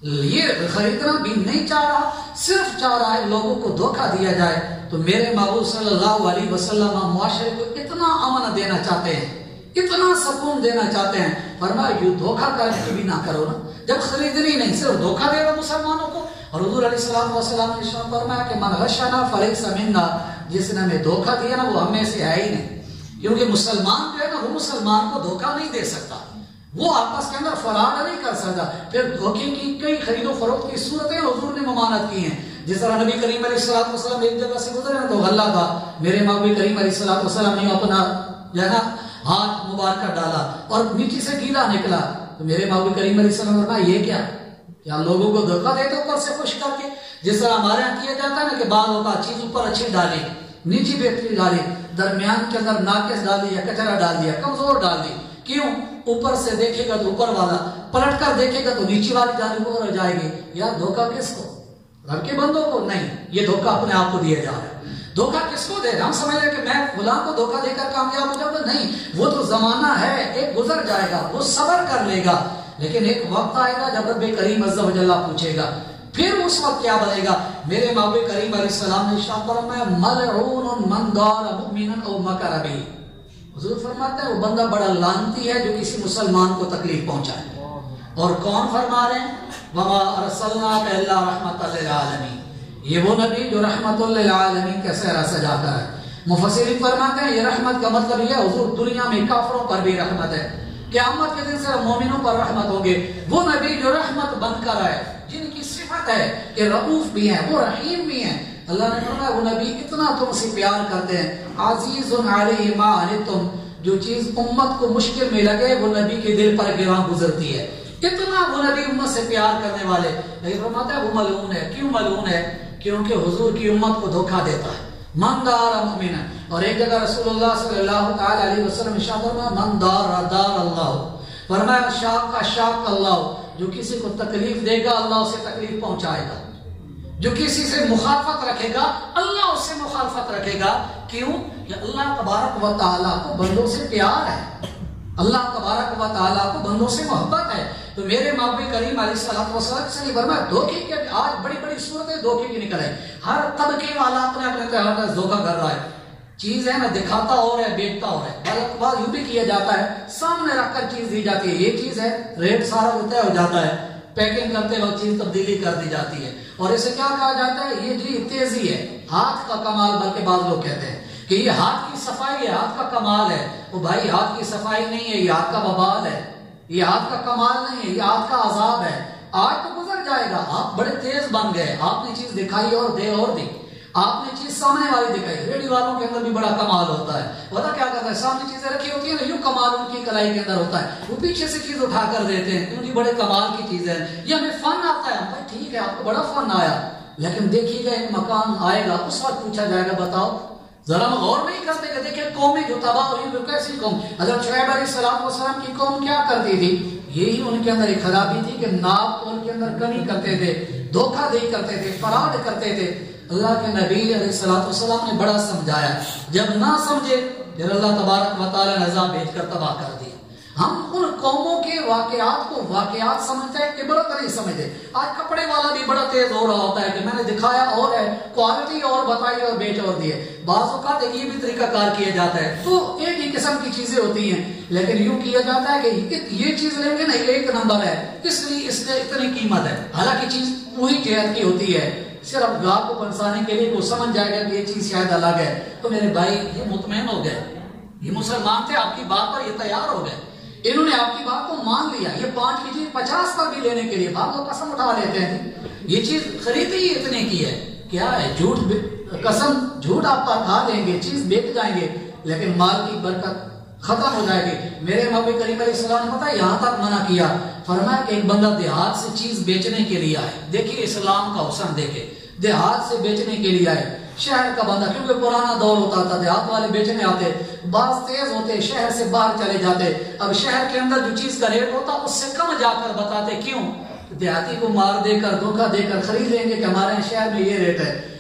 یہ خریدنا بھی نہیں چاہ رہا، صرف چاہ رہا ہے لوگوں کو دھوکہ دیا جائے۔ تو میرے محبوب صلی اللہ علیہ وسلم معاشرے کو اتنا امن دینا چاہتے ہیں، اتنا سکون دینا چاہتے ہیں، فرمایا یوں دھوکہ کرنے کی بھی نہ کرو نا، جب خریدنی نہیں صرف دھوکہ دے رہا مسلمانوں کو۔ اور حضور علیہ السلام والسلام نے ارشاد فرمایا کہ من غشنا فلیس منا، جس نے ہمیں دھوکہ دیا نا وہ ہمیں سے ہے ہی نہیں، کیونکہ مسلمان جو ہے نا وہ مسلمان کو دھوکہ نہیں دے سکتا، وہ آپس کے اندر فراڈ نہیں کر سکتا۔ پھر دھوکے کی کئی خرید و فروخت کی صورتیں حضور نے ممانعت کی ہیں، جس طرح نبی کریم علیہ الصلوۃ والسلام ایک جگہ سے گزرے تو غلہ تھا، میرے محبوب کریم علیہ الصلوۃ والسلام نے اپنا جو ہے نا ہاتھ مبارکہ ڈالا اور نیچے سے گیلا نکلا، تو میرے محبوب کریم علیہ السلام نے فرمایا یہ کیا کیا لوگوں کو دھوکہ دیتے اوپر سے خوش کر کے، جس طرح ہمارے یہاں کیا جاتا ہے نا کہ بعض اوقات چیز اوپر اچھی ڈالی، نیچی بہتری ڈالی، درمیان کے اندر ناقص ڈال دی یا کچرا ڈال دیا، کمزور ڈال دی، کیوں؟ اوپر سے دیکھے گا تو اوپر والا، پلٹ کر دیکھے گا تو نیچی والی جانب اوپر ہو جائے گی۔ یار دھوکہ کس کو؟ رب کے بندوں کو نہیں، یہ دھوکہ اپنے آپ کو دیا جا رہا ہے۔ دھوکہ کس کو دے رہے؟ ہم سمجھ رہے کہ میں فلاں کو دھوکہ دے کر کامیاب ہو جاؤں گا، نہیں، وہ تو زمانہ ہے، ایک گزر جائے گا، وہ صبر کر لے گا، لیکن ایک وقت آئے گا جب رب کریم عز و جل پوچھے گا، پھر اس وقت کیا بنے گا؟ میرے محبوب کریم علیہ السلام نے ارشاد فرمایا ملعون من دار مؤمنا او مکر به، حضور فرماتے ہیں وہ بندہ بڑا لعنتی ہے جو کسی مسلمان کو تکلیف پہنچائے۔ اور کون فرما رہے ہیں؟ وما ارسلناک الا رحمۃ للعالمین، یہ وہ نبی جو رحمت للعالمین کا صحرا سجاتا ہے۔ مفسرین فرماتے ہیں یہ رحمت کا مطلب یہ حضور دنیا میں کافروں پر بھی رحمت ہے، قیامت کے دن صرف مومنوں پر رحمت ہوگے، وہ نبی جو رحمت بن کر آئے، جن کی صفت ہے کہ رؤوف بھی ہیں، وہ رحیم بھی ہیں۔ اللہ نے فرمایا وہ نبی اتنا تم سے پیار کرتے ہیں، عزیز علیہ ما عنتم، جو چیز امت کو مشکل میں لگے وہ نبی کے دل پر گراں گزرتی ہے، اتنا وہ نبی امت سے پیار کرنے والے۔ لیکن فرماتا ہے وہ ملعون ہے، کیوں ملعون ہے؟ کیونکہ حضور کی امت کو دھوکہ دیتا ہے۔ من دار مؤمنا، اور ایک جگہ رسول اللہ صلی اللہ تعالی علیہ وسلم ارشاد فرمایا من دار دار اللہ، فرمایا شاق کا شاق اللہ، جو کسی کو تکلیف دے گا اللہ اسے تکلیف پہنچائے گا، جو کسی سے مخالفت رکھے گا اللہ اس سے مخالفت رکھے گا۔ کیوں؟ کہ اللہ تبارک و تعالیٰ کو بندوں سے پیار ہے، اللہ تبارک و تعالیٰ کو بندوں سے محبت ہے۔ تو میرے محبوب کریم علیہ الصلوۃ والسلام سے فرمایا دھوکے کی آج بڑی بڑی صورتیں دھوکے کی نکل آئی، ہر طبقے والا اپنے اپنے طرح کا دھوکہ کر رہا ہے، چیز ہے نا دکھاتا اور ہے بیچتا اور ہے، بعض یوں بھی کیا جاتا ہے سامنے رکھ کر چیز دی جاتی ہے، یہ چیز ہے ریٹ سارا طے ہو جاتا ہے، پیکنگ کرتے وقت چیز تبدیلی کر دی جاتی ہے، اور اسے کیا کہا جاتا ہے؟ یہ جی تیزی ہے، ہاتھ کا کمال، بلکہ بعض لوگ کہتے ہیں کہ یہ ہاتھ کی صفائی ہے، ہاتھ کا کمال ہے۔ وہ بھائی ہاتھ کی صفائی نہیں ہے، یہ ہاتھ کا وبال ہے، یہ ہاتھ کا کمال نہیں ہے، یہ ہاتھ کا عذاب ہے۔ آج تو گزر جائے گا، آپ بڑے تیز بن گئے، آپ نے چیز دکھائی اور دے اور دی، آپ نے چیز سامنے والی دکھائی۔ ریڈی والوں کے اندر بھی بڑا کمال ہوتا ہے، پتا کیا کرتا ہے؟ سامنے چیزیں رکھی ہوتی ہیں نا، یوں کمال ان کی کلائی کے اندر ہوتا ہے، وہ پیچھے سے چیز اٹھا کر دیتے ہیں، کیوں جی بڑے کمال کی چیز ہے، یہ ہمیں فن آتا ہے۔ بھائی ٹھیک ہے، آپ کو بڑا فن آیا، لیکن دیکھیے گا ایک مکان آئے گا، اس وقت پوچھا جائے گا بتاؤ، ذرا ہم غور نہیں کرتے کہ دیکھیں قومیں جو تباہ ہوئی وہ کیسی قوم؟ حضرت شعیب علیہ السلام والسلام کی قوم کیا کرتی تھی؟ یہی ان کے اندر ایک خرابی تھی کہ ناپ ان کے اندر کمی کرتے تھے، دھوکہ دہی کرتے تھے، فراڈ کرتے تھے۔ اللہ کے نبی علیہ الصلوۃ والسلام نے بڑا سمجھایا، جب نہ سمجھے پھر اللہ تبارک و تعالی نے عذاب بھیج کر تباہ کر دیا۔ ہم ان قوموں کے واقعات کو واقعات سمجھتے ہیں، عبرت نہیں سمجھتے۔ آج کپڑے والا بھی بڑا تیز ہو رہا ہوتا ہے کہ میں نے دکھایا اور ہے، کوالٹی اور بتائی اور بیچ اور دیے۔ بعض اوقات یہ بھی طریقہ کار کیا جاتا ہے، تو ایک ہی قسم کی چیزیں ہوتی ہیں، لیکن یوں کیا جاتا ہے کہ یہ چیز لیں گے نا ایک نمبر ہے، اس لیے اس نے اتنی قیمت ہے، حالانکہ چیز وہی جہت کی ہوتی ہے، صرف گاہ کو پنسانے کے لیے وہ سمجھ جائے گا کہ یہ چیز شاید الگ ہے۔ تو میرے بھائی یہ مطمئن ہو گئے، یہ مسلمان تھے، آپ کی بات پر یہ تیار ہو گئے، انہوں نے آپ کی بات کو مان لیا۔ یہ پانچ کی چیز پچاس پر بھی لینے کے لیے بعض لوگ قسم اٹھا لیتے ہیں، یہ چیز خریدی ہی اتنے کی ہے، کیا ہے جھوٹ، قسم جھوٹ آپ پر کھا لیں گے، چیز بیچ جائیں گے، لیکن مال کی برکت ختم ہو جائے گی۔ میرے محبوب کریم علیہ السلام نے پتا یہاں تک منع کیا، فرمایا کہ ایک بندہ دیہات سے چیز بیچنے کے لیے آئے، دیکھیے اسلام کا حسن دیکھے، دیہات سے بیچنے کے لیے آئے، شہر کا بندہ، کیونکہ پرانا دور ہوتا تھا، دیہات والے بیچنے آتے، بعض تیز ہوتے شہر سے باہر چلے جاتے، اب شہر کے اندر جو چیز کا ریٹ ہوتا اس سے کم جا کر بتاتے، کیوں؟ دیہاتی کو مار دے کر دھوکہ دے کر خرید لیں گے کہ ہمارے شہر میں یہ ریٹ ہے،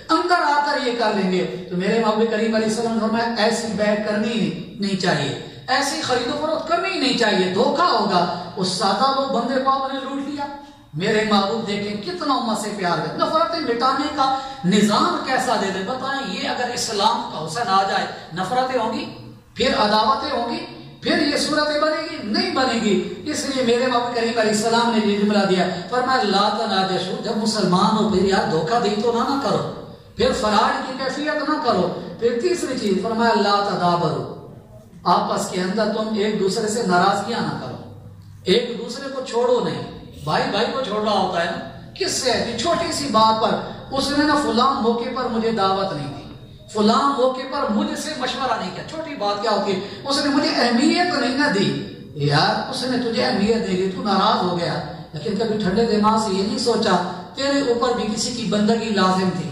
اندر آ کر یہ کر لیں گے. تو میرے محبوب کریم علیہ السلام نے فرمایا ایسی بیع کرنی نہیں چاہیے, ایسی خرید و فروخت کرنی ہی نہیں چاہیے, دھوکہ ہوگا. اس سادہ لوگ بندے کو آپ نے لوٹ لیا. میرے محبوب دیکھیں کتنا امت سے پیار ہے, نفرتیں مٹانے کا نظام کیسا دے دے. بتائیں یہ اگر اسلام کا حسن آ جائے, نفرتیں ہوں گی, پھر عداوتیں ہوں گی, پھر یہ صورتیں بنے گی نہیں بنے گی. اس لیے میرے محبوب کریم علیہ السلام نے یہ جملہ دیا, فرمایا لا تناجشوا, جب مسلمان ہو پھر یار دھوکہ دی تو نہ نہ کرو, پھر فراڈ کی کیفیت نہ کرو. پھر تیسری چیز فرمایا لا تدابروا, آپس کے اندر تم ایک دوسرے سے ناراضگیاں نہ کرو, ایک دوسرے کو چھوڑو نہیں. بھائی بھائی کو چھوڑ رہا ہوتا ہے نا, کس سے؟ چھوٹی سی بات پر اس نے نا فلاں موقع پر مجھے دعوت نہیں دی, فلاں موقع پر مجھ سے مشورہ نہیں کیا. چھوٹی بات کیا ہوتی ہے, اس نے مجھے اہمیت نہیں نہ دی. یار اس نے تجھے اہمیت دے دی, تو ناراض ہو گیا, لیکن کبھی ٹھنڈے دماغ سے یہ نہیں سوچا تیرے اوپر بھی کسی کی بندگی لازم تھی,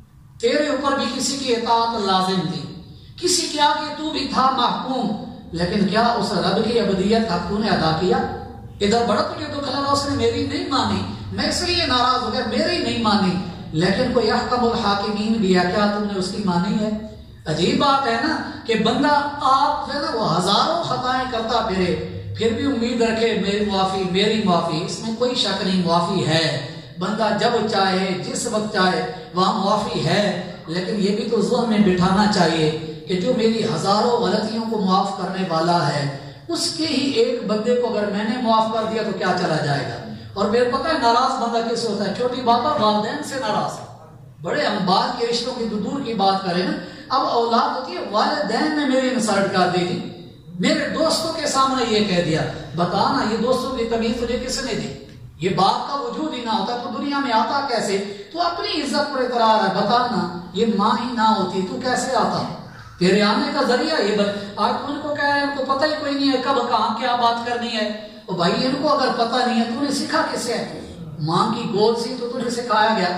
تیرے اوپر بھی کسی کی اطاعت لازم تھی, کسی کے آگے تو بھی تھا محکوم, لیکن کیا اس رب کی عبودیت حق تو نے ادا کیا؟ ادھر بڑا تجھے دکھ لگا, اس نے میری نہیں مانی, میں اس لیے ناراض ہو گیا, میری نہیں مانی, لیکن کوئی احکم الحاکمین بھی ہے, کیا تم نے اس کی مانی ہے؟ عجیب بات ہے نا کہ بندہ آپ سے نا وہ ہزاروں خطائیں کرتا پھرے, پھر بھی امید رکھے میری معافی میری معافی. اس میں کوئی شک نہیں, معافی ہے. بندہ جب چاہے جس وقت چاہے وہاں معافی ہے, لیکن یہ بھی تو ذہن میں بٹھانا چاہیے کہ جو میری ہزاروں غلطیوں کو معاف کرنے والا ہے, اس کے ہی ایک بندے کو اگر میں نے معاف کر دیا تو کیا چلا جائے گا. اور پھر پتہ ہے ناراض بندہ کس ہوتا ہے؟ چھوٹی بات پر والدین سے ناراض ہے. بڑے ہم بعد کے رشتوں کی دور کی بات کریں نا, اب اولاد ہوتی ہے, والدین نے میری انسلٹ کر دی تھی, میرے دوستوں کے سامنے یہ کہہ دیا. بتانا یہ دوستوں کی تمیز تجھے کس نے دی؟ یہ بات کا وجود ہی نہ ہوتا تو دنیا میں آتا کیسے؟ تو اپنی عزت پر اقرار ہے. بتانا یہ ماں ہی نہ ہوتی تو کیسے آتا؟ تیرے آنے کا ذریعہ یہ بات. آج تو ان کو کہہ رہے ہیں, ان کو پتہ ہی کوئی نہیں ہے کب کہاں کیا بات کرنی ہے. اور بھائی ان کو اگر پتہ نہیں ہے تو نے سیکھا کس سے؟ ماں کی گود سی تو تجھے سکھایا گیا,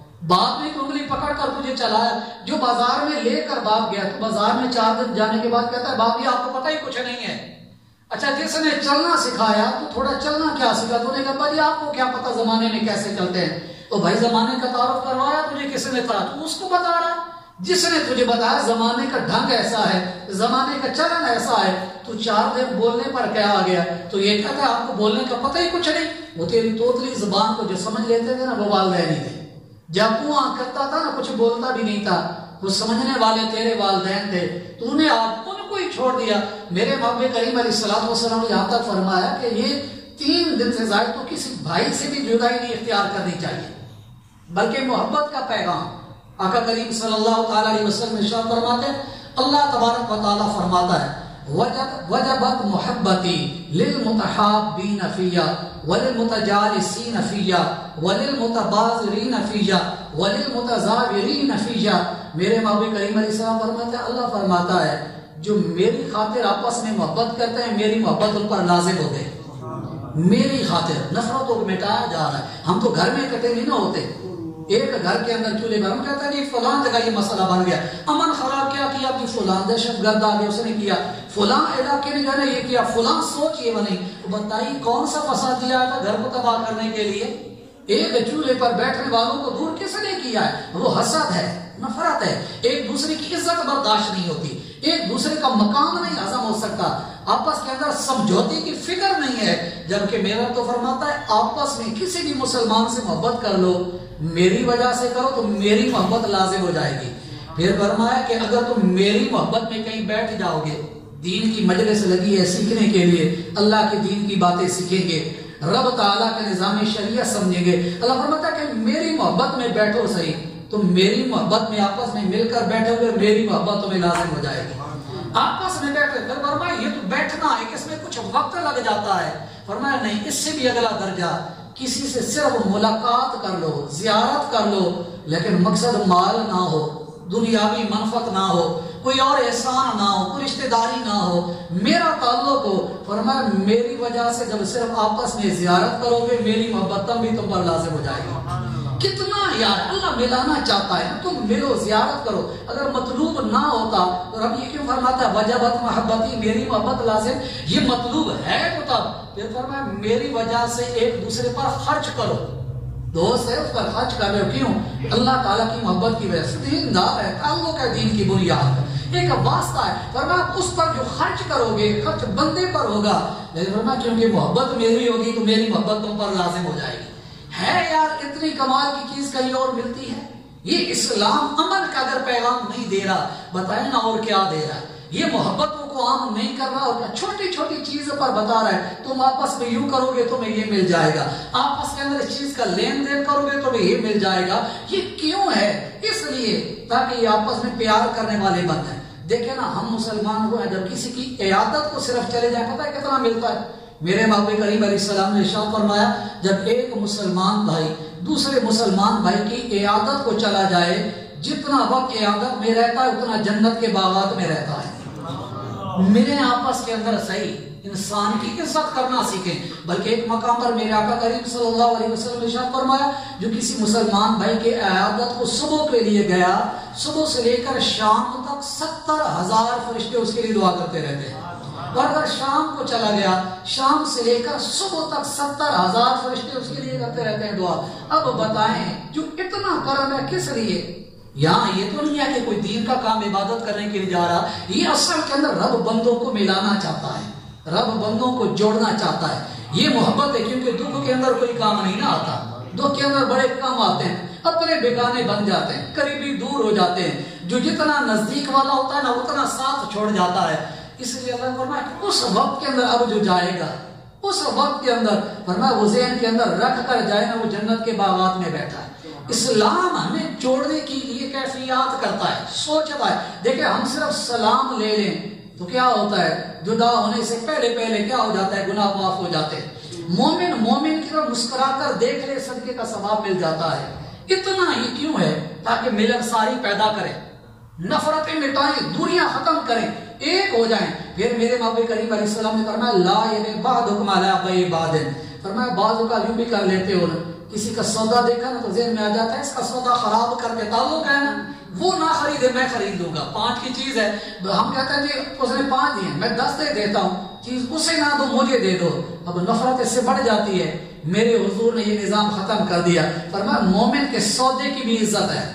باپ نے انگلی پکڑ کر تجھے چلایا. جو بازار میں لے کر باپ گیا تو بازار میں چار دن جانے کے بعد کہتا ہے باپ یہ آپ کو پتہ ہی کچھ نہیں ہے. اچھا جس نے چلنا سکھایا تو تھوڑا چلنا کیا سکھا, تو نے کہا بھائی آپ کو کیا پتہ زمانے میں کیسے چلتے ہیں. تو بھائی زمانے کا تعارف کروایا تجھے کس نے تھا, تو اس کو بتا رہا. جس نے تجھے بتایا زمانے کا ڈھنگ ایسا ہے, زمانے کا چلن ایسا ہے, تو چار دن بولنے پر کیا آ گیا, تو یہ کہتا ہے آپ کو بولنے کا پتہ ہی کچھ نہیں. وہ تیری توتلی زبان کو جو سمجھ لیتے تھے نا وہ والدین ہی تھے. جب کنواں کرتا تھا نا کچھ بولتا بھی نہیں تھا, وہ سمجھنے والے تیرے والدین تھے. تو نے آپ ان کو ہی چھوڑ دیا. میرے محبوب کریم علیہ الصلوۃ والسلام نے یہاں تک فرمایا کہ یہ تین دن سے زائد تو کسی بھائی سے بھی جدائی نہیں اختیار کرنی چاہیے, بلکہ محبت کا پیغام. آقا کریم صلی اللہ تعالی علیہ وسلم ارشاد فرماتے ہیں, اللہ تبارک و تعالی فرماتا ہے وجبت محبتی للمتحابین فیہ وللمتجالسین فیہ وللمتباذرین فیہ وللمتزاورین فیہ. میرے محبوب کریم علیہ السلام فرماتے ہیں, اللہ فرماتا ہے جو میری خاطر آپس میں محبت کرتے ہیں میری محبت ان پر لازم ہو گئی. میری خاطر نفرتوں کو مٹایا جا رہا ہے. ہم تو گھر میں اکٹھے نہیں نہ ہوتے, ایک گھر کے اندر چولہے پر ہم کہتے ہیں نہیں فلاں جگہ یہ مسئلہ بن گیا, امن خراب کیا کیا بھی فلاں دہشت گرد آ گیا اس نے کیا, فلاں علاقے نے جو ہے یہ کیا, فلاں سوچ یہ بنی. بتائیے کون سا فساد دیا تھا گھر کو تباہ کرنے کے لیے؟ ایک چولہے پر بیٹھنے والوں کو دور کس نے کیا ہے؟ وہ حسد ہے, نفرت ہے, ایک دوسرے کی عزت برداشت نہیں ہوتی, ایک دوسرے کا مقام نہیں ہضم ہو سکتا, آپس کے اندر سمجھوتے کی فکر نہیں ہے. جبکہ میرا تو فرماتا ہے آپس میں کسی بھی مسلمان سے محبت کر لو, میری وجہ سے کرو تو میری محبت لازم ہو جائے گی. پھر فرمایا کہ اگر تم میری محبت میں کہیں بیٹھ جاؤ گے, دین کی مجلس لگی ہے سیکھنے کے لیے, اللہ کے دین کی باتیں سیکھیں گے, رب تعالیٰ کے نظام شریعت سمجھیں گے. اللہ فرماتا ہے کہ میری محبت میں بیٹھو صحیح, تم میری محبت میں آپس میں مل کر بیٹھو گے, میری محبت تمہیں لازم ہو جائے گی. آپس میں بیٹھے, پھر فرمایا یہ تو بیٹھنا ہے, اس میں کچھ وقت لگ جاتا ہے. فرمایا نہیں, اس سے بھی اگلا درجہ, کسی سے صرف ملاقات کر لو, زیارت کر لو, لیکن مقصد مال نہ ہو, دنیاوی منفعت نہ ہو, کوئی اور احسان نہ ہو, کوئی رشتہ داری نہ ہو, میرا تعلق ہو. فرمایا میری وجہ سے جب صرف آپس میں زیارت کرو گے میری محبت تب بھی تم پر لازم ہو جائے گی. کتنا یار اللہ ملانا چاہتا ہے, تم ملو, زیارت کرو. اگر مطلوب نہ ہوتا تو رب یہ کیوں فرماتا ہے وجبت محبتی, میری محبت لازم, یہ مطلوب ہے تو تب. پھر فرمایا میری وجہ سے ایک دوسرے پر خرچ کرو, دوست ہے اس پر خرچ کر رہے ہو، کیوں؟ اللہ تعالیٰ کی محبت کی وجہ سے، دیندار ہے، تعلق ہے دین کی بنیاد، ایک واسطہ ہے۔ فرمایا اس پر جو خرچ کرو گے خرچ بندے پر ہوگا، لیکن فرمایا کیونکہ محبت میری ہوگی تو میری محبت تم پر لازم ہو جائے گی۔ ہے یار اتنی کمال کی چیز کہیں اور ملتی ہے؟ یہ اسلام امن کا اگر پیغام نہیں دے رہا، بتائیں نا اور کیا دے رہا ہے؟ یہ محبتوں کو عام نہیں کر رہا، اور چھوٹی چھوٹی چیزوں پر بتا رہا ہے تم آپس میں یوں کرو گے تمہیں یہ مل جائے گا، آپس کے اندر اس چیز کا لین دین کرو گے تمہیں یہ مل جائے گا۔ یہ کیوں ہے؟ اس لیے تاکہ یہ آپس میں پیار کرنے والے بن جائیں۔ دیکھیں نا ہم مسلمان کو جب کسی کی عیادت کو صرف چلے جائیں، پتہ ہے کتنا ملتا ہے؟ میرے محبوب کریم علیہ السلام نے ارشاد فرمایا جب ایک مسلمان بھائی دوسرے مسلمان بھائی کی عیادت کو چلا جائے، جتنا وقت عیادت میں رہتا ہے اتنا جنت کے باغات میں رہتا ہے۔ ملیں آپس کے اندر صحیح، انسان کی عزت کرنا سیکھیں۔ بلکہ ایک مقام پر میرے آقا کریم صلی اللہ علیہ وسلم نے ارشاد فرمایا جو کسی مسلمان بھائی کے عیادت کو صبح کے لیے گیا، صبح سے لے کر شام تک ستر ہزار فرشتے اس کے لیے دعا کرتے رہتے ہیں، اور اگر شام کو چلا گیا شام سے لے کر صبح تک ستر ہزار فرشتے اس کے لیے کرتے رہتے ہیں دعا۔ اب بتائیں جو اتنا کرم ہے کس لیے؟ یہاں یہ تو نہیں ہے کہ کوئی دین کا کام عبادت کرنے کے لیے جا رہا، یہ اصل کے اندر رب بندوں کو ملانا چاہتا ہے، رب بندوں کو جوڑنا چاہتا ہے۔ یہ محبت ہے، کیونکہ دکھ کے اندر کوئی کام نہیں نہ آتا، دکھ کے اندر بڑے کام آتے ہیں، اپنے بیگانے بن جاتے ہیں، قریبی دور ہو جاتے ہیں، جو جتنا نزدیک والا ہوتا ہے نا اتنا ساتھ چھوڑ جاتا ہے۔ اس لیے اللہ نے فرمایا کہ اس وقت کے اندر اب جو جائے گا، اس وقت کے اندر فرمایا وہ ذہن کے اندر رکھ کر جائے نا وہ جنت کے باغات میں بیٹھا ہے۔ اسلام ہمیں جوڑنے کی یہ کیفیات کرتا ہے، سوچتا ہے۔ دیکھیں ہم صرف سلام لے لیں تو کیا ہوتا ہے؟ جدا ہونے سے پہلے پہلے کیا ہو جاتا ہے؟ گناہ معاف ہو جاتے ہیں۔ مومن مومن کی طرف مسکرا کر دیکھ لے صدقے کا ثواب مل جاتا ہے۔ اتنا ہی کیوں ہے؟ تاکہ ملن ساری پیدا کریں، نفرتیں مٹائیں، دوریاں ختم کریں، ایک ہو جائیں۔ پھر میرے محبوب کریم علیہ السلام نے فرمایا لا یبی بعضکم علی بیع بعض، فرمایا بعضوں کا یوں بھی کر لیتے ہو نا، کسی کا سودا دیکھا نا تو ذہن میں آ جاتا ہے اس کا سودا خراب کر کے تعلق ہے نا، وہ نہ خریدے میں خرید لوں گا۔ پانچ کی چیز ہے، ہم کہتے ہیں جی اس نے پانچ دیے میں دس دے دیتا ہوں، چیز اسے نہ دو مجھے دے دو، اب نفرت اس سے بڑھ جاتی ہے۔ میرے حضور نے یہ نظام ختم کر دیا، فرمایا مومن کے سودے کی بھی عزت ہے،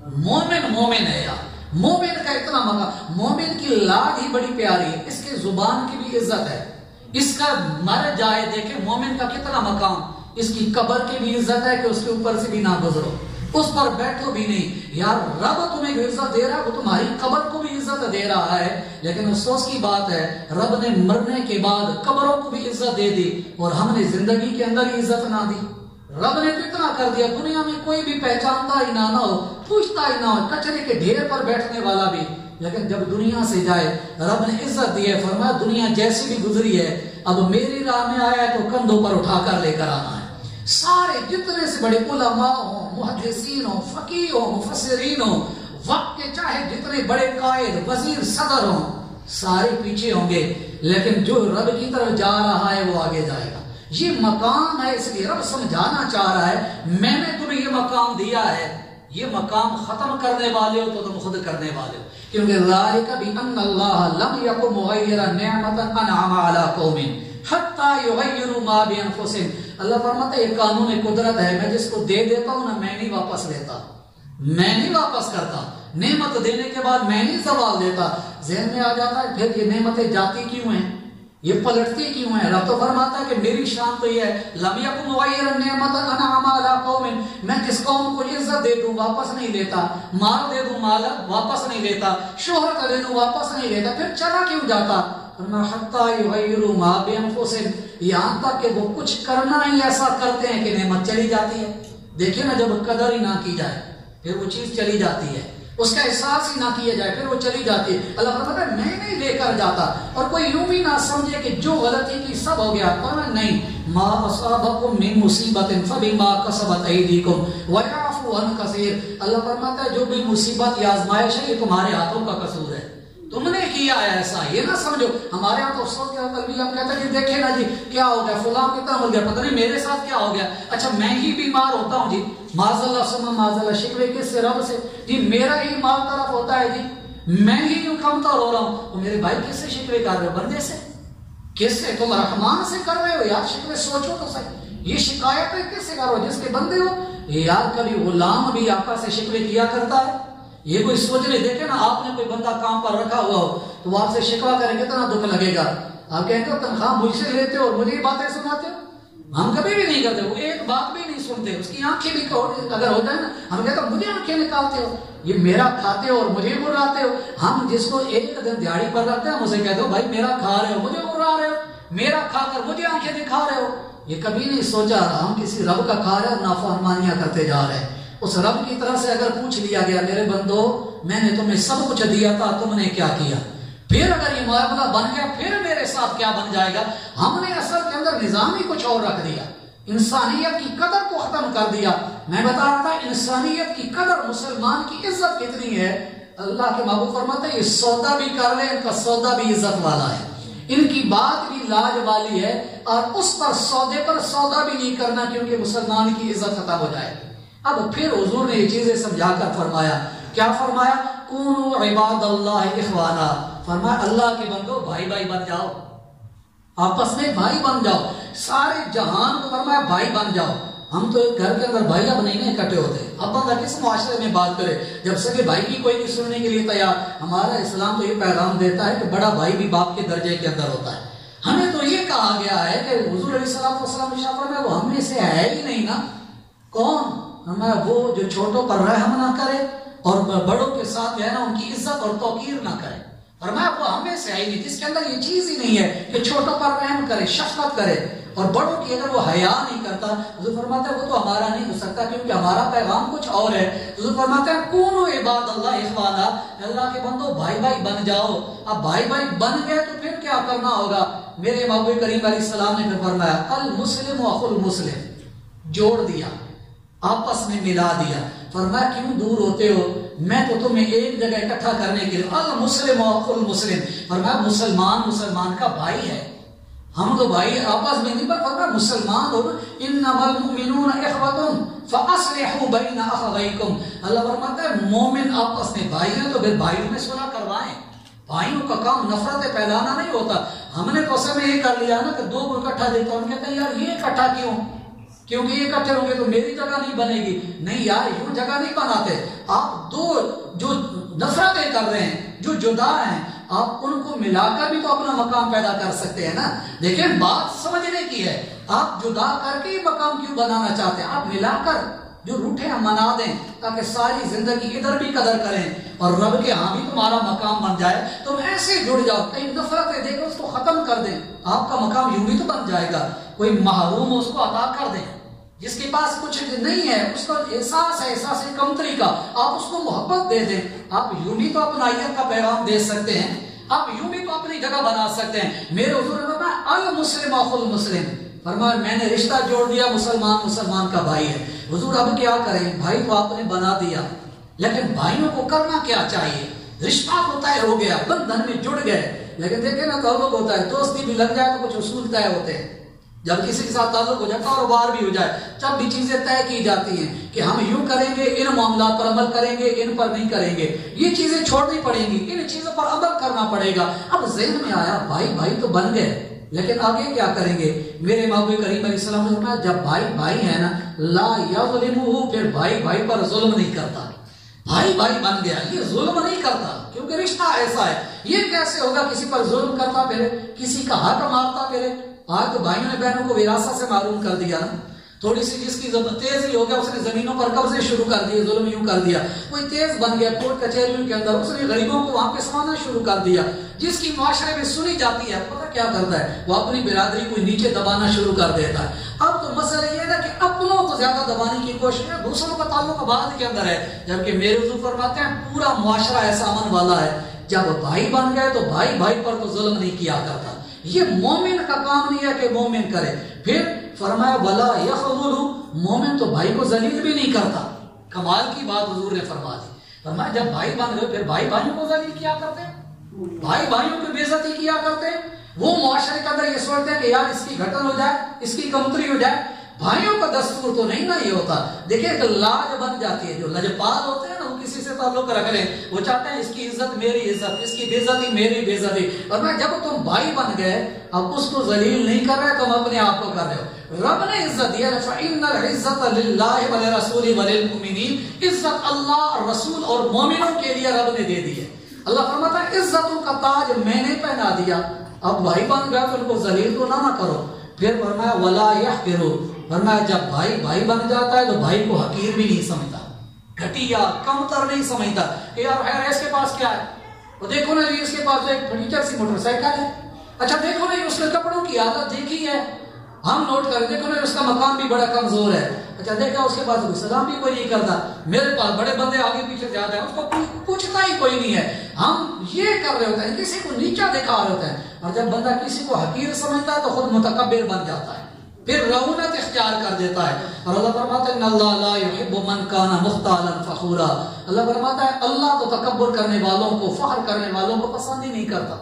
مومن مومن ہے یار، مومن کا اتنا مقام، مومن کی لاڈ ہی بڑی پیاری ہے، اس کی زبان کی بھی عزت ہے، اس کا مر جائے دیکھیں مومن کا کتنا مقام، اس کی قبر کی بھی عزت ہے کہ اس کے اوپر سے بھی نہ گزرو، اس پر بیٹھو بھی نہیں۔ یار رب تمہیں جو عزت دے رہا ہے وہ تمہاری قبر کو بھی عزت دے رہا ہے، لیکن افسوس کی بات ہے رب نے مرنے کے بعد قبروں کو بھی عزت دے دی اور ہم نے زندگی کے اندر ہی عزت نہ دی۔ رب نے تو اتنا کر دیا دنیا میں کوئی بھی پہچانتا ہی نہ ہو، پوچھتا ہی نہ ہو، کچرے کے ڈھیر پر بیٹھنے والا بھی، لیکن جب دنیا سے جائے رب نے عزت دی ہے، فرمایا دنیا جیسی بھی گزری ہے اب میری راہ میں آیا ہے تو کندھوں پر اٹھا کر لے کر آنا ہے۔ سارے جتنے سے بڑے علماء ہوں، محدثین ہوں، فقیہ ہوں، مفسرین ہوں، وقت کے چاہے جتنے بڑے قائد وزیر صدر ہوں، سارے پیچھے ہوں گے، لیکن جو رب کی طرف جا رہا ہے وہ آگے جائے گا۔ یہ مقام ہے، اس لیے رب سمجھانا چاہ رہا ہے میں نے تمہیں یہ مقام دیا ہے، یہ مقام ختم کرنے والے ہو تو تم خود کرنے والے ہو، کیونکہ ذالک بان اللہ لم یکن مغیرا نعمت انعم علی قوم حتی یغیروا ما بانفسہم۔ اللہ فرماتا ہے یہ قانون قدرت ہے، میں جس کو دے دیتا ہوں نا میں نہیں واپس لیتا، میں نہیں واپس کرتا، نعمت دینے کے بعد میں نہیں زوال دیتا۔ ذہن میں آ جاتا ہے پھر یہ نعمتیں جاتی کیوں ہیں، یہ پلٹتی کیوں ہیں؟ رب تو فرماتا ہے کہ میری شان تو یہ ہے لم یکن مغیرا نعمت انعم علی قوم، میں جس قوم کو عزت دے دوں واپس نہیں لیتا، مال دے دوں مال واپس نہیں لیتا، شہرت دے دوں واپس نہیں لیتا، پھر چلا کیوں جاتا؟ حتی یغیروا ما بانفسہم، یہاں تک کہ وہ کچھ کرنا ہی ایسا کرتے ہیں کہ نعمت چلی جاتی ہے۔ دیکھیں نا جب قدر ہی نہ کی جائے پھر وہ چیز چلی جاتی ہے، اس کا احساس ہی نہ کیا جائے پھر وہ چلی جاتی ہے۔ اللہ فرماتا ہے میں نہیں لے کر جاتا، اور کوئی یوں بھی نہ سمجھے کہ جو غلطی کی سب ہو گیا، فرمایا نہیں، ما اصابکم من مصیبت فبما کسبت ایدیکم ویعفو عن کثیر۔ اللہ فرماتا ہے جو بھی مصیبت یا آزمائش ہے یہ تمہارے ہاتھوں کا قصور ہے، تم نے کیا ہے ایسا، یہ نہ سمجھو۔ ہمارے ہاں تو افسوس کیا کل بھی ہم کہتے ہیں کہ دیکھیں نا جی کیا ہو گیا، فلاں کتنا ہو گیا، پتہ نہیں میرے ساتھ کیا ہو گیا، اچھا میں ہی بیمار ہوتا ہوں جی، معاذ اللہ سما معاذ اللہ، شکوے کس سے؟ رب سے جی، میرا ہی مال طرف ہوتا ہے جی، میں ہی یوں کمتا رو رہا ہوں، اور میرے بھائی کس سے شکوے کر رہے ہو؟ بندے سے؟ کس سے؟ تم رحمان سے کر رہے ہو یار شکوے، سوچو تو صحیح۔ یہ شکایتیں کس سے کرو؟ جس کے بندے ہو. یار کبھی غلام بھی آقا سے شکوے کیا کرتا ہے؟ یہ کوئی سوچ لے. دیکھیں نا آپ نے کوئی بندہ کام پر رکھا ہوا ہو تو وہ آپ سے شکوا کریں گے، کتنا دکھ لگے گا. آپ کہتے ہو تنخواہ مجھ سے لیتے ہو اور مجھے یہ باتیں سناتے ہو. ہم کبھی بھی نہیں کرتے، وہ ایک بات بھی نہیں سنتے. اس کی آنکھیں بھی اگر ہو جائے نا، ہم کہتے ہو مجھے آنکھیں نکالتے ہو، یہ میرا کھاتے ہو اور مجھے براتے ہو. ہم جس کو ایک دن دیہڑی پر رکھتے ہیں ہم اسے کہتے ہو بھائی میرا کھا رہے ہو مجھے برا رہے ہو، میرا کھا کر مجھے آنکھیں دکھا رہے ہو. یہ کبھی نہیں سوچا ہم کسی رب کا کھا رہے ہیں اور نافرمانیاں کرتے جا رہے ہیں. اس رب کی طرف سے اگر پوچھ لیا گیا میرے بندو میں نے تمہیں سب کچھ دیا تھا تم نے کیا کیا، پھر اگر یہ معاملہ بن گیا پھر میرے ساتھ کیا بن جائے گا. ہم نے اصل کے اندر نظام ہی کچھ اور رکھ دیا، انسانیت کی قدر کو ختم کر دیا. میں بتا رہا تھا انسانیت کی قدر، مسلمان کی عزت کتنی ہے. اللہ کے محبوب فرماتے ہیں یہ سودا بھی کر لیں، ان کا سودا بھی عزت والا ہے، ان کی بات بھی لاج والی ہے، اور اس پر سودے پر سودا بھی نہیں کرنا کیونکہ مسلمان کی عزت ختم ہو جائے. اب پھر حضور نے یہ چیزیں سمجھا کر فرمایا. کیا فرمایا؟ کونوا عباد اللہ اخوانا. فرمایا اللہ کے بندو بھائی بھائی بن جاؤ، آپس میں بھائی بن جاؤ. سارے جہان کو فرمایا بھائی بن جاؤ. ہم تو ایک گھر کے اندر بھائی اب نہیں نا اکٹھے ہوتے. اب بندہ کس معاشرے میں بات کرے جب سکے بھائی کی کوئی نہیں سننے کے لیے تیار. ہمارا اسلام تو یہ پیغام دیتا ہے کہ بڑا بھائی بھی باپ کے درجے کے اندر ہوتا ہے. ہمیں تو یہ کہا گیا ہے کہ حضور علیہ السلام والسلام اشارہ میں وہ ہم میں سے ہے ہی نہیں نا. کون؟ ہمیں وہ جو چھوٹوں پر رحم نہ کرے اور بڑوں کے ساتھ جو ہے نا ان کی عزت اور توقیر نہ کرے. فرمایا وہ ہمیں سے ہے ہی نہیں جس کے اندر یہ چیز ہی نہیں ہے کہ چھوٹوں پر رحم کرے، شفقت کرے، اور بڑوں کی اگر وہ حیا نہیں کرتا. حضور فرماتے ہیں وہ تو ہمارا نہیں ہو سکتا کیونکہ ہمارا پیغام کچھ اور ہے. حضور فرماتے ہیں کونوا عباد اللہ اخوانا. اللہ کے بندو بھائی بھائی بن جاؤ. اب بھائی بھائی بن گئے تو پھر کیا کرنا ہوگا؟ میرے محبوب کریم علیہ السلام نے پھر فرمایا المسلم اخو المسلم، جوڑ دیا، آپس میں ملا دیا. فرمایا کیوں دور ہوتے ہو؟ میں تو تمہیں ایک جگہ اکٹھا کرنے کے لیے. المسلم اخو المسلم، فرمایا مسلمان مسلمان کا بھائی ہے. ہم تو بھائی آپس میں نہیں، پر فرمایا مسلمان ہو. انما المؤمنون اخوۃ فاصلحوا بین اخویکم. اللہ فرماتا ہے مومن آپس میں بھائی ہیں تو پھر بھائیوں میں صلح کروائیں. بھائیوں کا کام نفرت پھیلانا نہیں ہوتا. ہم نے تو اصل میں یہ کر لیا نا کہ دو کو اکٹھا دیتا ہوں. کہتے ہیں یار یہ اکٹھا کیوں؟ کیونکہ یہ اکٹھے ہوں گے تو میری جگہ نہیں بنے گی. نہیں یار یوں جگہ نہیں بناتے. آپ دو جو نفرتیں کر رہے ہیں، جو جدا ہیں، آپ ان کو ملا کر بھی تو اپنا مقام پیدا کر سکتے ہیں نا. دیکھیں بات سمجھنے کی ہے. آپ جدا کر کے یہ مقام کیوں بنانا چاہتے ہیں؟ آپ ملا کر جو روٹھے ہم منا دیں تاکہ ساری زندگی ادھر بھی قدر کریں اور رب کے ہاں بھی تمہارا مقام بن جائے. تم ایسے جڑ جاؤ، کئی نفرتیں دیکھو اس کو ختم کر دیں، آپ کا مقام یوں بھی تو بن جائے گا. کوئی محروم ہو اس کو عطا کر دیں، جس کے پاس کچھ نہیں ہے اس کو احساس ہے احساس کمتری کا، آپ اس کو محبت دے دیں. آپ یوں بھی تو اپنائیت کا پیغام دے سکتے ہیں، آپ یوں بھی تو اپنی جگہ بنا سکتے ہیں. میرے حضور نے فرمایا المسلم اخو المسلم. فرمایا میں نے رشتہ جوڑ دیا، مسلمان مسلمان کا بھائی ہے. حضور اب کیا کریں؟ بھائی تو آپ نے بنا دیا، لیکن بھائیوں کو کرنا کیا چاہیے؟ رشتہ تو طے ہو گیا، بندھن میں جڑ گئے، لیکن دیکھیں نا تعلق ہوتا ہے، دوستی بھی لگ جائے تو کچھ اصول طے ہوتے ہیں. جب کسی کے ساتھ تعلق ہو جائے، کاروبار بھی ہو جائے، تب بھی چیزیں طے کی جاتی ہیں کہ ہم یوں کریں گے، ان معاملات پر عمل کریں گے، ان پر نہیں کریں گے. یہ چیزیں چھوڑنی پڑیں گی، ان چیزوں پر عمل کرنا پڑے گا. اب ذہن میں آیا بھائی بھائی تو بن گئے، لیکن آگے کیا کریں گے؟ میرے محبوب کریم علیہ السلام نے فرمایا جب بھائی بھائی ہے نا لا یظلمہ، پھر بھائی بھائی پر ظلم نہیں کرتا. بھائی بھائی بن گیا، یہ ظلم نہیں کرتا کیونکہ رشتہ ایسا ہے. یہ کیسے ہوگا کسی پر ظلم کرتا پھرے، کسی کا حق مارتا پھرے؟ آج تو بھائیوں نے بہنوں کو وراثت سے معلوم کر دیا نا. تھوڑی سی جس کی تیزی ہو گیا اس نے زمینوں پر قبضے شروع کر دیے، ظلم یوں کر دیا. کوئی تیز بن گیا کورٹ کچہریوں کے اندر، اس نے غریبوں کو وہاں پہ سمانا شروع کر دیا. جس کی معاشرے میں سنی جاتی ہے پتہ کیا کرتا ہے؟ وہ اپنی برادری کو نیچے دبانا شروع کر دیتا ہے. اب تو مسئلہ یہ ہے نا کہ اپنوں کو زیادہ دبانے کی کوشش ہے، دوسروں کا تعلق بعد کے اندر ہے. جبکہ میرے حضور فرماتے ہیں پورا معاشرہ ایسا امن والا ہے، جب بھائی بن گئے تو بھائی بھائی پر تو ظلم نہیں کیا کرتا. یہ مومن کا کام نہیں ہے کہ مومن کرے. پھر فرمایا ولا یخذل، مومن تو بھائی کو ذلیل بھی نہیں کرتا. کمال کی بات حضور نے فرما دی. فرمایا جب بھائی بن گئے پھر بھائی بھائیوں کو ذلیل کیا کرتے ہیں، بھائی بھائیوں کی بے عزتی کیا کرتے ہیں. وہ معاشرے کے اندر یہ سوچتے ہیں کہ یار اس کی گھٹن ہو جائے، اس کی کمتری ہو جائے. بھائیوں کا دستور تو نہیں نا یہ ہوتا. دیکھیں ایک لاج بن جاتی ہے. جو لجپال ہوتے ہیں نا وہ کسی سے تعلق رکھ لیں، وہ چاہتے ہیں اس کی عزت میری عزت، اس کی بے عزتی میری بے عزتی. اور میں جب تم بھائی بن گئے اب اس کو ذلیل نہیں کر رہے، تم اپنے آپ کو کر رہے ہو. رب نے عزت دیا. فَإِنَّ الْعِزَّةَ لِلَّهِ وَلِرَسُولِهِ وَلِلْمُؤْمِنِينَ. عزت اللہ، رسول اور مومنوں کے لیے رب نے دے دی ہے. اللہ فرماتا ہے عزتوں کا تاج میں نے پہنا دیا. اب بھائی بن گیا تو ان کو ذلیل تو نہ نہ کرو. پھر فرمایا وَلَا يَحْقِرُوا. فرمایا جب بھائی بھائی بن جاتا ہے تو بھائی کو حقیر بھی نہیں سمجھتا، گھٹیا کمتر نہیں سمجھتا. یار خیر اس کے پاس کیا ہے، وہ دیکھو نا جی اس کے پاس ایک فرنیچر سی موٹر سائیکل ہے. اچھا دیکھو نا اس کے کپڑوں کی عادت دیکھی ہے، ہم نوٹ کریں. دیکھو نا اس کا مقام بھی بڑا کمزور ہے. اچھا دیکھا اس کے پاس کوئی سلام بھی کوئی نہیں کرتا. میرے پاس بڑے بندے آگے پیچھے زیادہ ہیں، اس کو پوچھتا ہی کوئی نہیں ہے. ہم یہ کر رہے ہوتے ہیں، کسی کو نیچا دکھا رہے ہوتے ہیں. اور جب بندہ کسی کو حقیر سمجھتا ہے تو خود متکبر بن جاتا ہے، پھر رعونت اختیار کر دیتا ہے. اور اللہ فرماتا ہے ان اللہ لا يحب من كان مختالا فخورا. اللہ فرماتا ہے اللہ تو تکبر کرنے والوں کو، فخر کرنے والوں کو پسند ہی نہیں کرتا.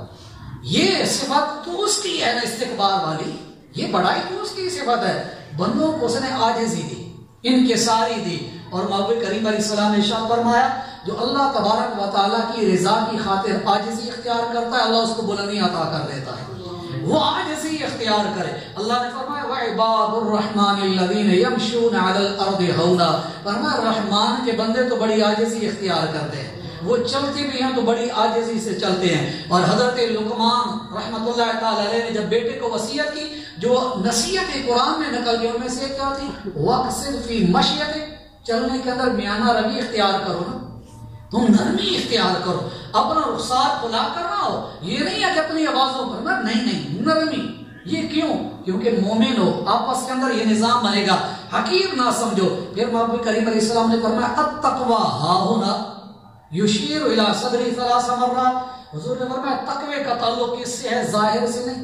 یہ صفت تو اس کی ہے نا استکبار والی، یہ بڑائی تو اس کی صفت ہے. بندوں کو اس نے عاجزی دی، انکساری دی. اور محبوب کریم علیہ السلام نے ارشاد فرمایا جو اللہ تبارک و تعالیٰ کی رضا کی خاطر عاجزی اختیار کرتا ہے اللہ اس کو بلندی عطا کر دیتا ہے. وہ عاجزی اختیار کرے. اللہ نے فرمایا وَعِبَادُ الرَّحْمَنِ الَّذِينَ يَمْشُونَ عَلَى الْأَرْضِ هَوْنًا. فرمایا رحمان کے بندے تو بڑی عاجزی اختیار کرتے ہیں، وہ چلتے بھی ہیں تو بڑی عاجزی سے چلتے ہیں. اور حضرت لقمان رحمت اللہ تعالی علیہ نے جب بیٹے کو وصیت کی، جو نصیحت قرآن میں نقل گئی ان میں سے کیا تھی؟ وَقْصِدْ فِي مَشْيَتِكَ. چلنے کے اندر میانہ روی اختیار کرو نا، تم نرمی اختیار کرو، اپنا رخسار کھلا کر نہ ہو. یہ نہیں ہے کہ اپنی آوازوں پر نہ، نہیں نہیں نرمی. یہ کیوں؟ کیونکہ مومن ہو، آپس کے اندر یہ نظام بنے گا، حقیر نہ سمجھو. پھر محبوب کریم علیہ السلام نے فرمایا التقوی ہاہنا یشیر الی صدری ثلاث مرات. حضور نے فرمایا تقوی کا تعلق کس سے ہے؟ ظاہر سے نہیں.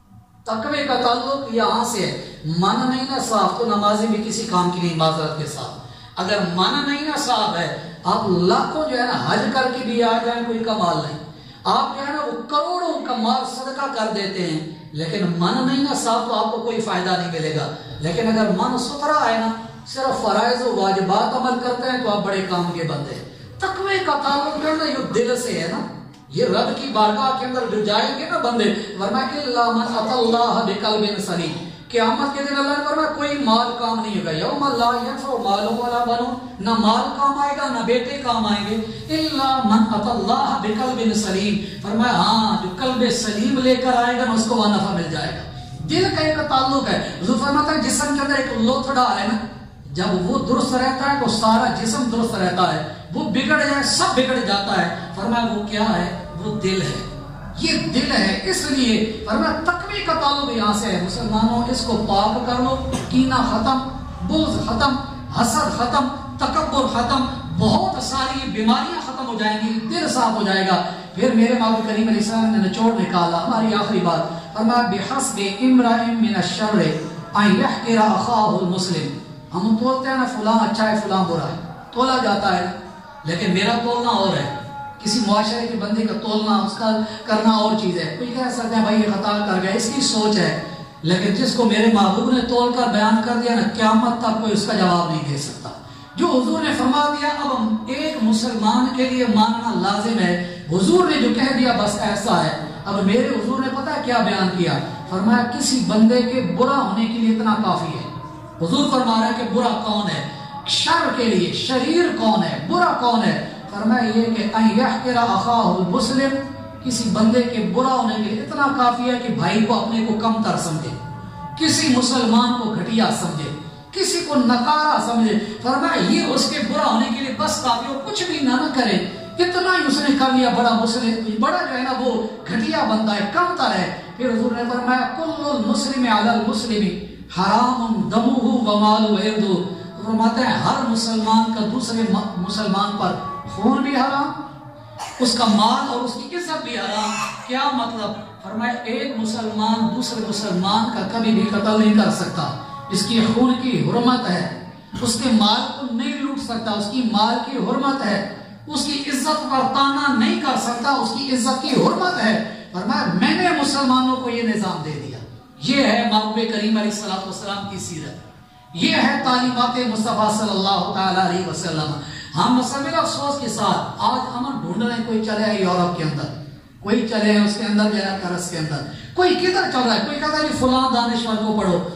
تقوی کا تعلق یہاں سے ہے. من نہیں نا صاف تو نمازی بھی کسی کام کی نہیں معذرت کے ساتھ. اگر من نہیں نا صاف ہے، آپ لاکھوں جو ہے نا حج کر کے بھی آ جائیں کوئی کمال نہیں. آپ جو ہے نا وہ کروڑوں کا مال صدقہ کر دیتے ہیں، لیکن من نہیں نا صاف تو آپ کو کوئی فائدہ نہیں ملے گا. لیکن اگر من ستھرا ہے نا، صرف فرائض و واجبات عمل کرتے ہیں تو آپ بڑے کام کے بندے ہیں. تقوی کا تعلق جو ہے نا یہ دل سے ہے نا. یہ رب کی بارگاہ کے اندر جو جائیں گے نا بندے، فرمایا کہ الا من اتى اللہ بقلب سلیم. قیامت کے دن اللہ نے فرمایا کوئی مال کام نہیں ہوگا. یوم لا ينفع مال ولا بنون. نہ مال کام آئے گا نہ بیٹے کام آئیں گے. الا من اتى اللہ بقلب سلیم. فرمایا ہاں جو قلب سلیم لے کر آئے گا نا اس کو وہ نفع مل جائے گا. دل کا ایک تعلق ہے. حضور فرماتا ہے جسم کے اندر ایک لوتھڑا ہے نا، جب وہ درست رہتا ہے تو سارا جسم درست رہتا ہے. وہ بگڑ جائے سب بگڑ جاتا ہے. فرمایا وہ کیا ہے؟ وہ دل ہے. یہ دل ہے. اس لیے فرمایا تقوی کا تعلق یہاں سے ہے. مسلمانوں اس کو پاک کر لو، کینہ ختم، بغض ختم، حسد ختم، تکبر ختم، بہت ساری بیماریاں ختم ہو جائیں گی، دل صاف ہو جائے گا. پھر میرے محبوب کریم علیہ السلام نے نچوڑ نکالا ہماری آخری بات. فرمایا بحسب امرئ من الشر ان يحقر اخاه المسلم. ہم تولتے ہیں نا فلاں اچھا ہے فلاں برا ہے، تولا جاتا ہے، لیکن میرا تولنا اور ہے. کسی معاشرے کے بندے کا تولنا، اس کا کرنا اور چیز ہے. کوئی کہہ سکتا ہے بھائی یہ خطا کر گیا، اس کی سوچ ہے. لیکن جس کو میرے محبوب نے تول کر بیان کر دیا نا، قیامت تک کوئی اس کا جواب نہیں دے سکتا. جو حضور نے فرما دیا اب ایک مسلمان کے لیے ماننا لازم ہے. حضور نے جو کہہ دیا بس ایسا ہے. اب میرے حضور نے پتہ کیا بیان کیا؟ فرمایا کسی بندے کے برا ہونے کے لیے اتنا کافی ہے. حضور فرما رہا ہے کہ برا کون ہے، شر کے لیے شریر کون ہے، برا کون ہے. فرمایا یہ کہ ان یحقر اخاہ المسلم، کسی بندے کے برا ہونے کے لیے اتنا کافی ہے کہ بھائی کو اپنے کو کم تر سمجھے، کسی مسلمان کو گھٹیا سمجھے، کسی کو نکارا سمجھے. فرمایا یہ اس کے برا ہونے کے لیے بس کافی ہو، کچھ بھی نہ نہ کرے. اتنا ہی اس نے کر لیا بڑا مسلم، بڑا جو ہے نا وہ گھٹیا بندہ ہے، کم تر ہے. پھر حضور نے فرمایا کل المسلم علی المسلم حرام دمہ و مالہ و عرضہ. فرماتے ہیں ہر مسلمان کا دوسرے مسلمان پر خون بھی حرام، اس کا مال اور اس کی عزت بھی حرام. کیا مطلب؟ فرمایا ایک مسلمان دوسرے مسلمان کا کبھی بھی قتل نہیں کر سکتا، اس کی خون کی حرمت ہے. اس کے مال کو نہیں لوٹ سکتا، اس کی مال کی حرمت ہے. اس کی عزت پر تانا نہیں کر سکتا، اس کی عزت کی حرمت ہے. فرمایا میں نے مسلمانوں کو یہ نظام دے دیا. یہ ہے محبوب کریم علیہ الصلوۃ والسلام کی سیرت، یہ ہے تعلیمات مصطفیٰ صلی اللہ تعالی علیہ وسلم. ہم مسلمان افسوس کے ساتھ آج امن ڈھونڈ رہے ہیں. کوئی چلے ہے یورپ کے اندر، کوئی چلے ہے اس کے اندر جو ہے کرس کے اندر، کوئی کدھر چل رہا ہے. کوئی کہتا ہے فلاں دانشور کو پڑھو،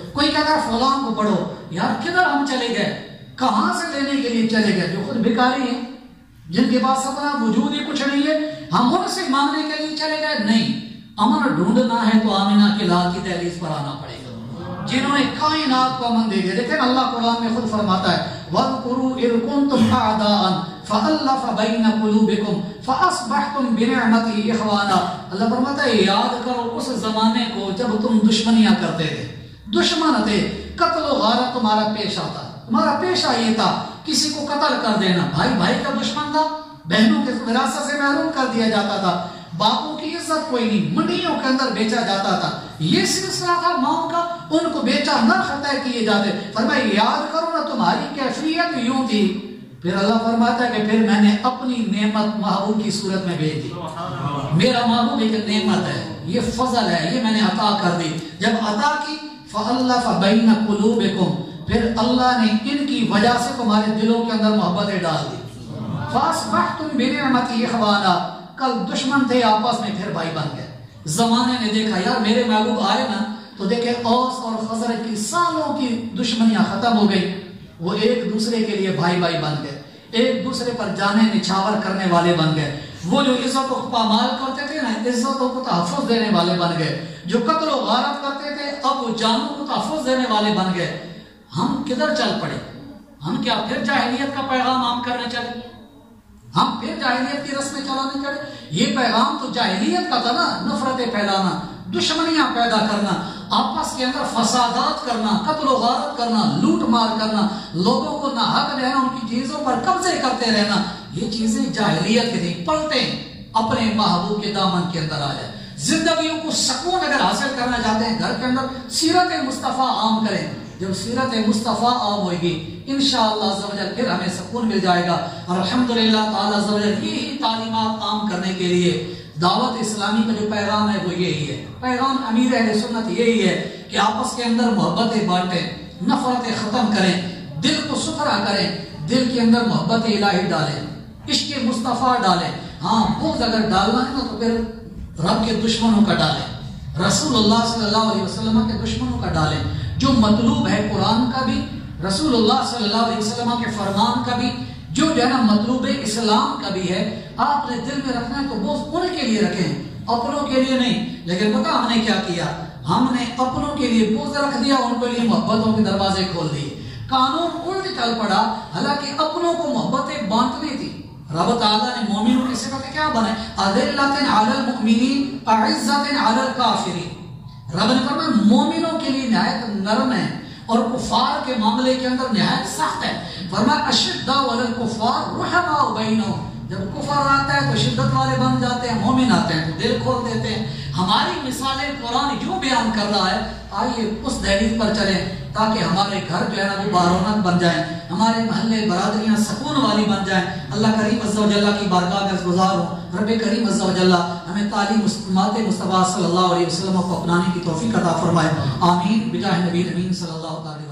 کوئی کہتا ہے فلان کو پڑھو، یار کدھر ہم چلے گئے، کہاں سے لینے کے لیے چلے گئے؟ جو خود بھکاری ہیں، جن کے پاس اپنا وجود ہی کچھ نہیں ہے، ہم ان سے مانگنے کے لیے چلے گئے؟ نہیں، امن ڈھونڈنا ہے تو آمینہ کے لال کی دہلیز پر آنا پڑے گا، جنہوں نے کائنات کو امن دے دیا۔ دیکھیں اللہ قرآن میں خود فرماتا ہے وَاذْكُرُوا إِذْ كُنْتُمْ أَعْدَاءً فَأَلَّفَ بَيْنَ قُلُوبِكُمْ فَأَصْبَحْتُمْ بِنِعْمَتِهِ إِخْوَانًا۔ اللہ فرماتا ہے یاد کرو اس زمانے کو جب تم دشمنیاں کرتے تھے، دشمن تھے، قتل و غارت تمہارا پیش آتا، تمہارا پیشہ یہ تھا کسی کو قتل کر دینا، بھائی بھائی کا دشمن تھا، بہنوں کے وراثت سے محروم کر دیا جاتا تھا، باپوں کی عزت کوئی نہیں، منڈیوں کے اندر بیچا جاتا تھا، یہ سلسلہ تھا ماؤں کا، ان کو بیچا نہ خطا کیے جاتے۔ فرمایا یاد کرو نا تمہاری کیفیت یوں تھی۔ پھر اللہ فرماتا ہے کہ پھر میں نے اپنی نعمت محبوب کی صورت میں بھیج دی۔ میرا محبوب ایک نعمت ہے، یہ فضل ہے، یہ میں نے عطا کر دی۔ جب عطا کی فَأَلَّفَ بَيْنَ قُلُوبِكُمْ، پھر اللہ نے ان کی وجہ سے تمہارے دلوں کے اندر محبتیں ڈال دی۔ فَأَصْبَحْتُمْ بِنِعْمَتِهِ إِخْوَانًا، کل دشمن تھے آپس میں پھر بھائی بن گئے۔ زمانے نے دیکھا یار میرے محبوب آئے نا تو دیکھے اوس اور خزرج کی سالوں کی دشمنیاں ختم ہو گئی، وہ ایک دوسرے کے لیے بھائی بھائی بن گئے، ایک دوسرے پر جانے نچھاور کرنے والے بن گئے۔ وہ جو عزت و پامال کرتے تھے نا عزتوں کو تحفظ دینے والے بن گئے، جو قتل و غارت کرتے تھے اب وہ جانوں کو تحفظ دینے والے بن گئے۔ ہم کدھر چل پڑے؟ ہم کیا پھر جاہلیت کا پیغام عام کرنے چلے؟ ہم پھر جاہلیت کی رسمیں چلانے چلے؟ یہ پیغام تو جاہلیت کا تھا نا، نفرتیں پھیلانا، دشمنیاں پیدا کرنا، آپس کے اندر فسادات کرنا، قتل و غارت کرنا، لوٹ مار کرنا، لوگوں کو ناحق رہنا، ان کی چیزوں پر قبضے کرتے رہنا، یہ چیزیں جاہلیت کی تھیں۔ پلٹیں اپنے محبوب کے دامن کے اندر آ جائے۔ زندگیوں کو سکون اگر حاصل کرنا چاہتے ہیں گھر کے اندر سیرت مصطفیٰ عام کریں۔ جب سیرت مصطفیٰ عام ہوئے گی انشاءاللہ عز و جل پھر ہمیں سکون مل جائے گا۔ اور الحمدللہ تعالیٰ عز و جل یہی تعلیمات عام کرنے کے لیے دعوت اسلامی کا جو پیغام ہے وہ یہی ہے۔ پیغام امیر اہل سنت یہی ہے کہ آپس کے اندر محبتیں بانٹیں، نفرتیں ختم کریں، دل کو ستھرا کریں، دل کے اندر محبت الہی ڈالیں، عشق مصطفیٰ ڈالیں۔ ہاں بغض اگر ڈالنا ہے نا تو پھر رب کے دشمنوں کا ڈالیں، رسول اللہ صلی اللہ علیہ وسلم کے دشمنوں کا ڈالیں۔ جو مطلوب ہے قرآن کا بھی، رسول اللہ صلی اللہ علیہ وسلم کے فرمان کا بھی، جو جو ہے نا مطلوب اسلام کا بھی ہے، آپ نے دل میں رکھنا ہے تو بغض ان کے لیے رکھیں، اپنوں کے لیے نہیں۔ لیکن پتہ ہم نے کیا کیا؟ ہم نے اپنوں کے لیے بغض رکھ دیا، ان کے لیے محبتوں کے دروازے کھول دیے۔ قانون الٹ چل پڑا، حالانکہ اپنوں کو محبتیں بانٹنی تھی۔ رب تعالیٰ نے مومنوں کی صفت کیا بنائے؟ اذلۃ علی المؤمنین اعزۃ علی الکافرین۔ رب نے فرمایا مومنوں کے لیے نہایت نرم ہے اور کفار کے معاملے کے اندر نہایت سخت ہے۔ فرمایا اشداء علی الکفار رحماء بینہم۔ جب کفر آتا ہے تو شدت والے بن جاتے ہیں، مومن آتے ہیں تو دل کھول دیتے ہیں۔ ہماری مثالیں قرآن یوں بیان کر رہا ہے، آئیے اس دہلیز پر چلیں تاکہ ہمارے گھر جو ہے نا وہ بارونق بن جائیں، ہمارے محلے برادریاں سکون والی بن جائیں۔ اللہ کریم عز و جل کی بارگاہ میں گزار ہوں، رب کریم عز و جل ہمیں تعلیم مات مصطفیٰ صلی اللہ علیہ وسلم کو اپنانے کی توفیق عطا فرمائے۔ آمین بجاہ نبی امین صلی اللہ علیہ وسلم۔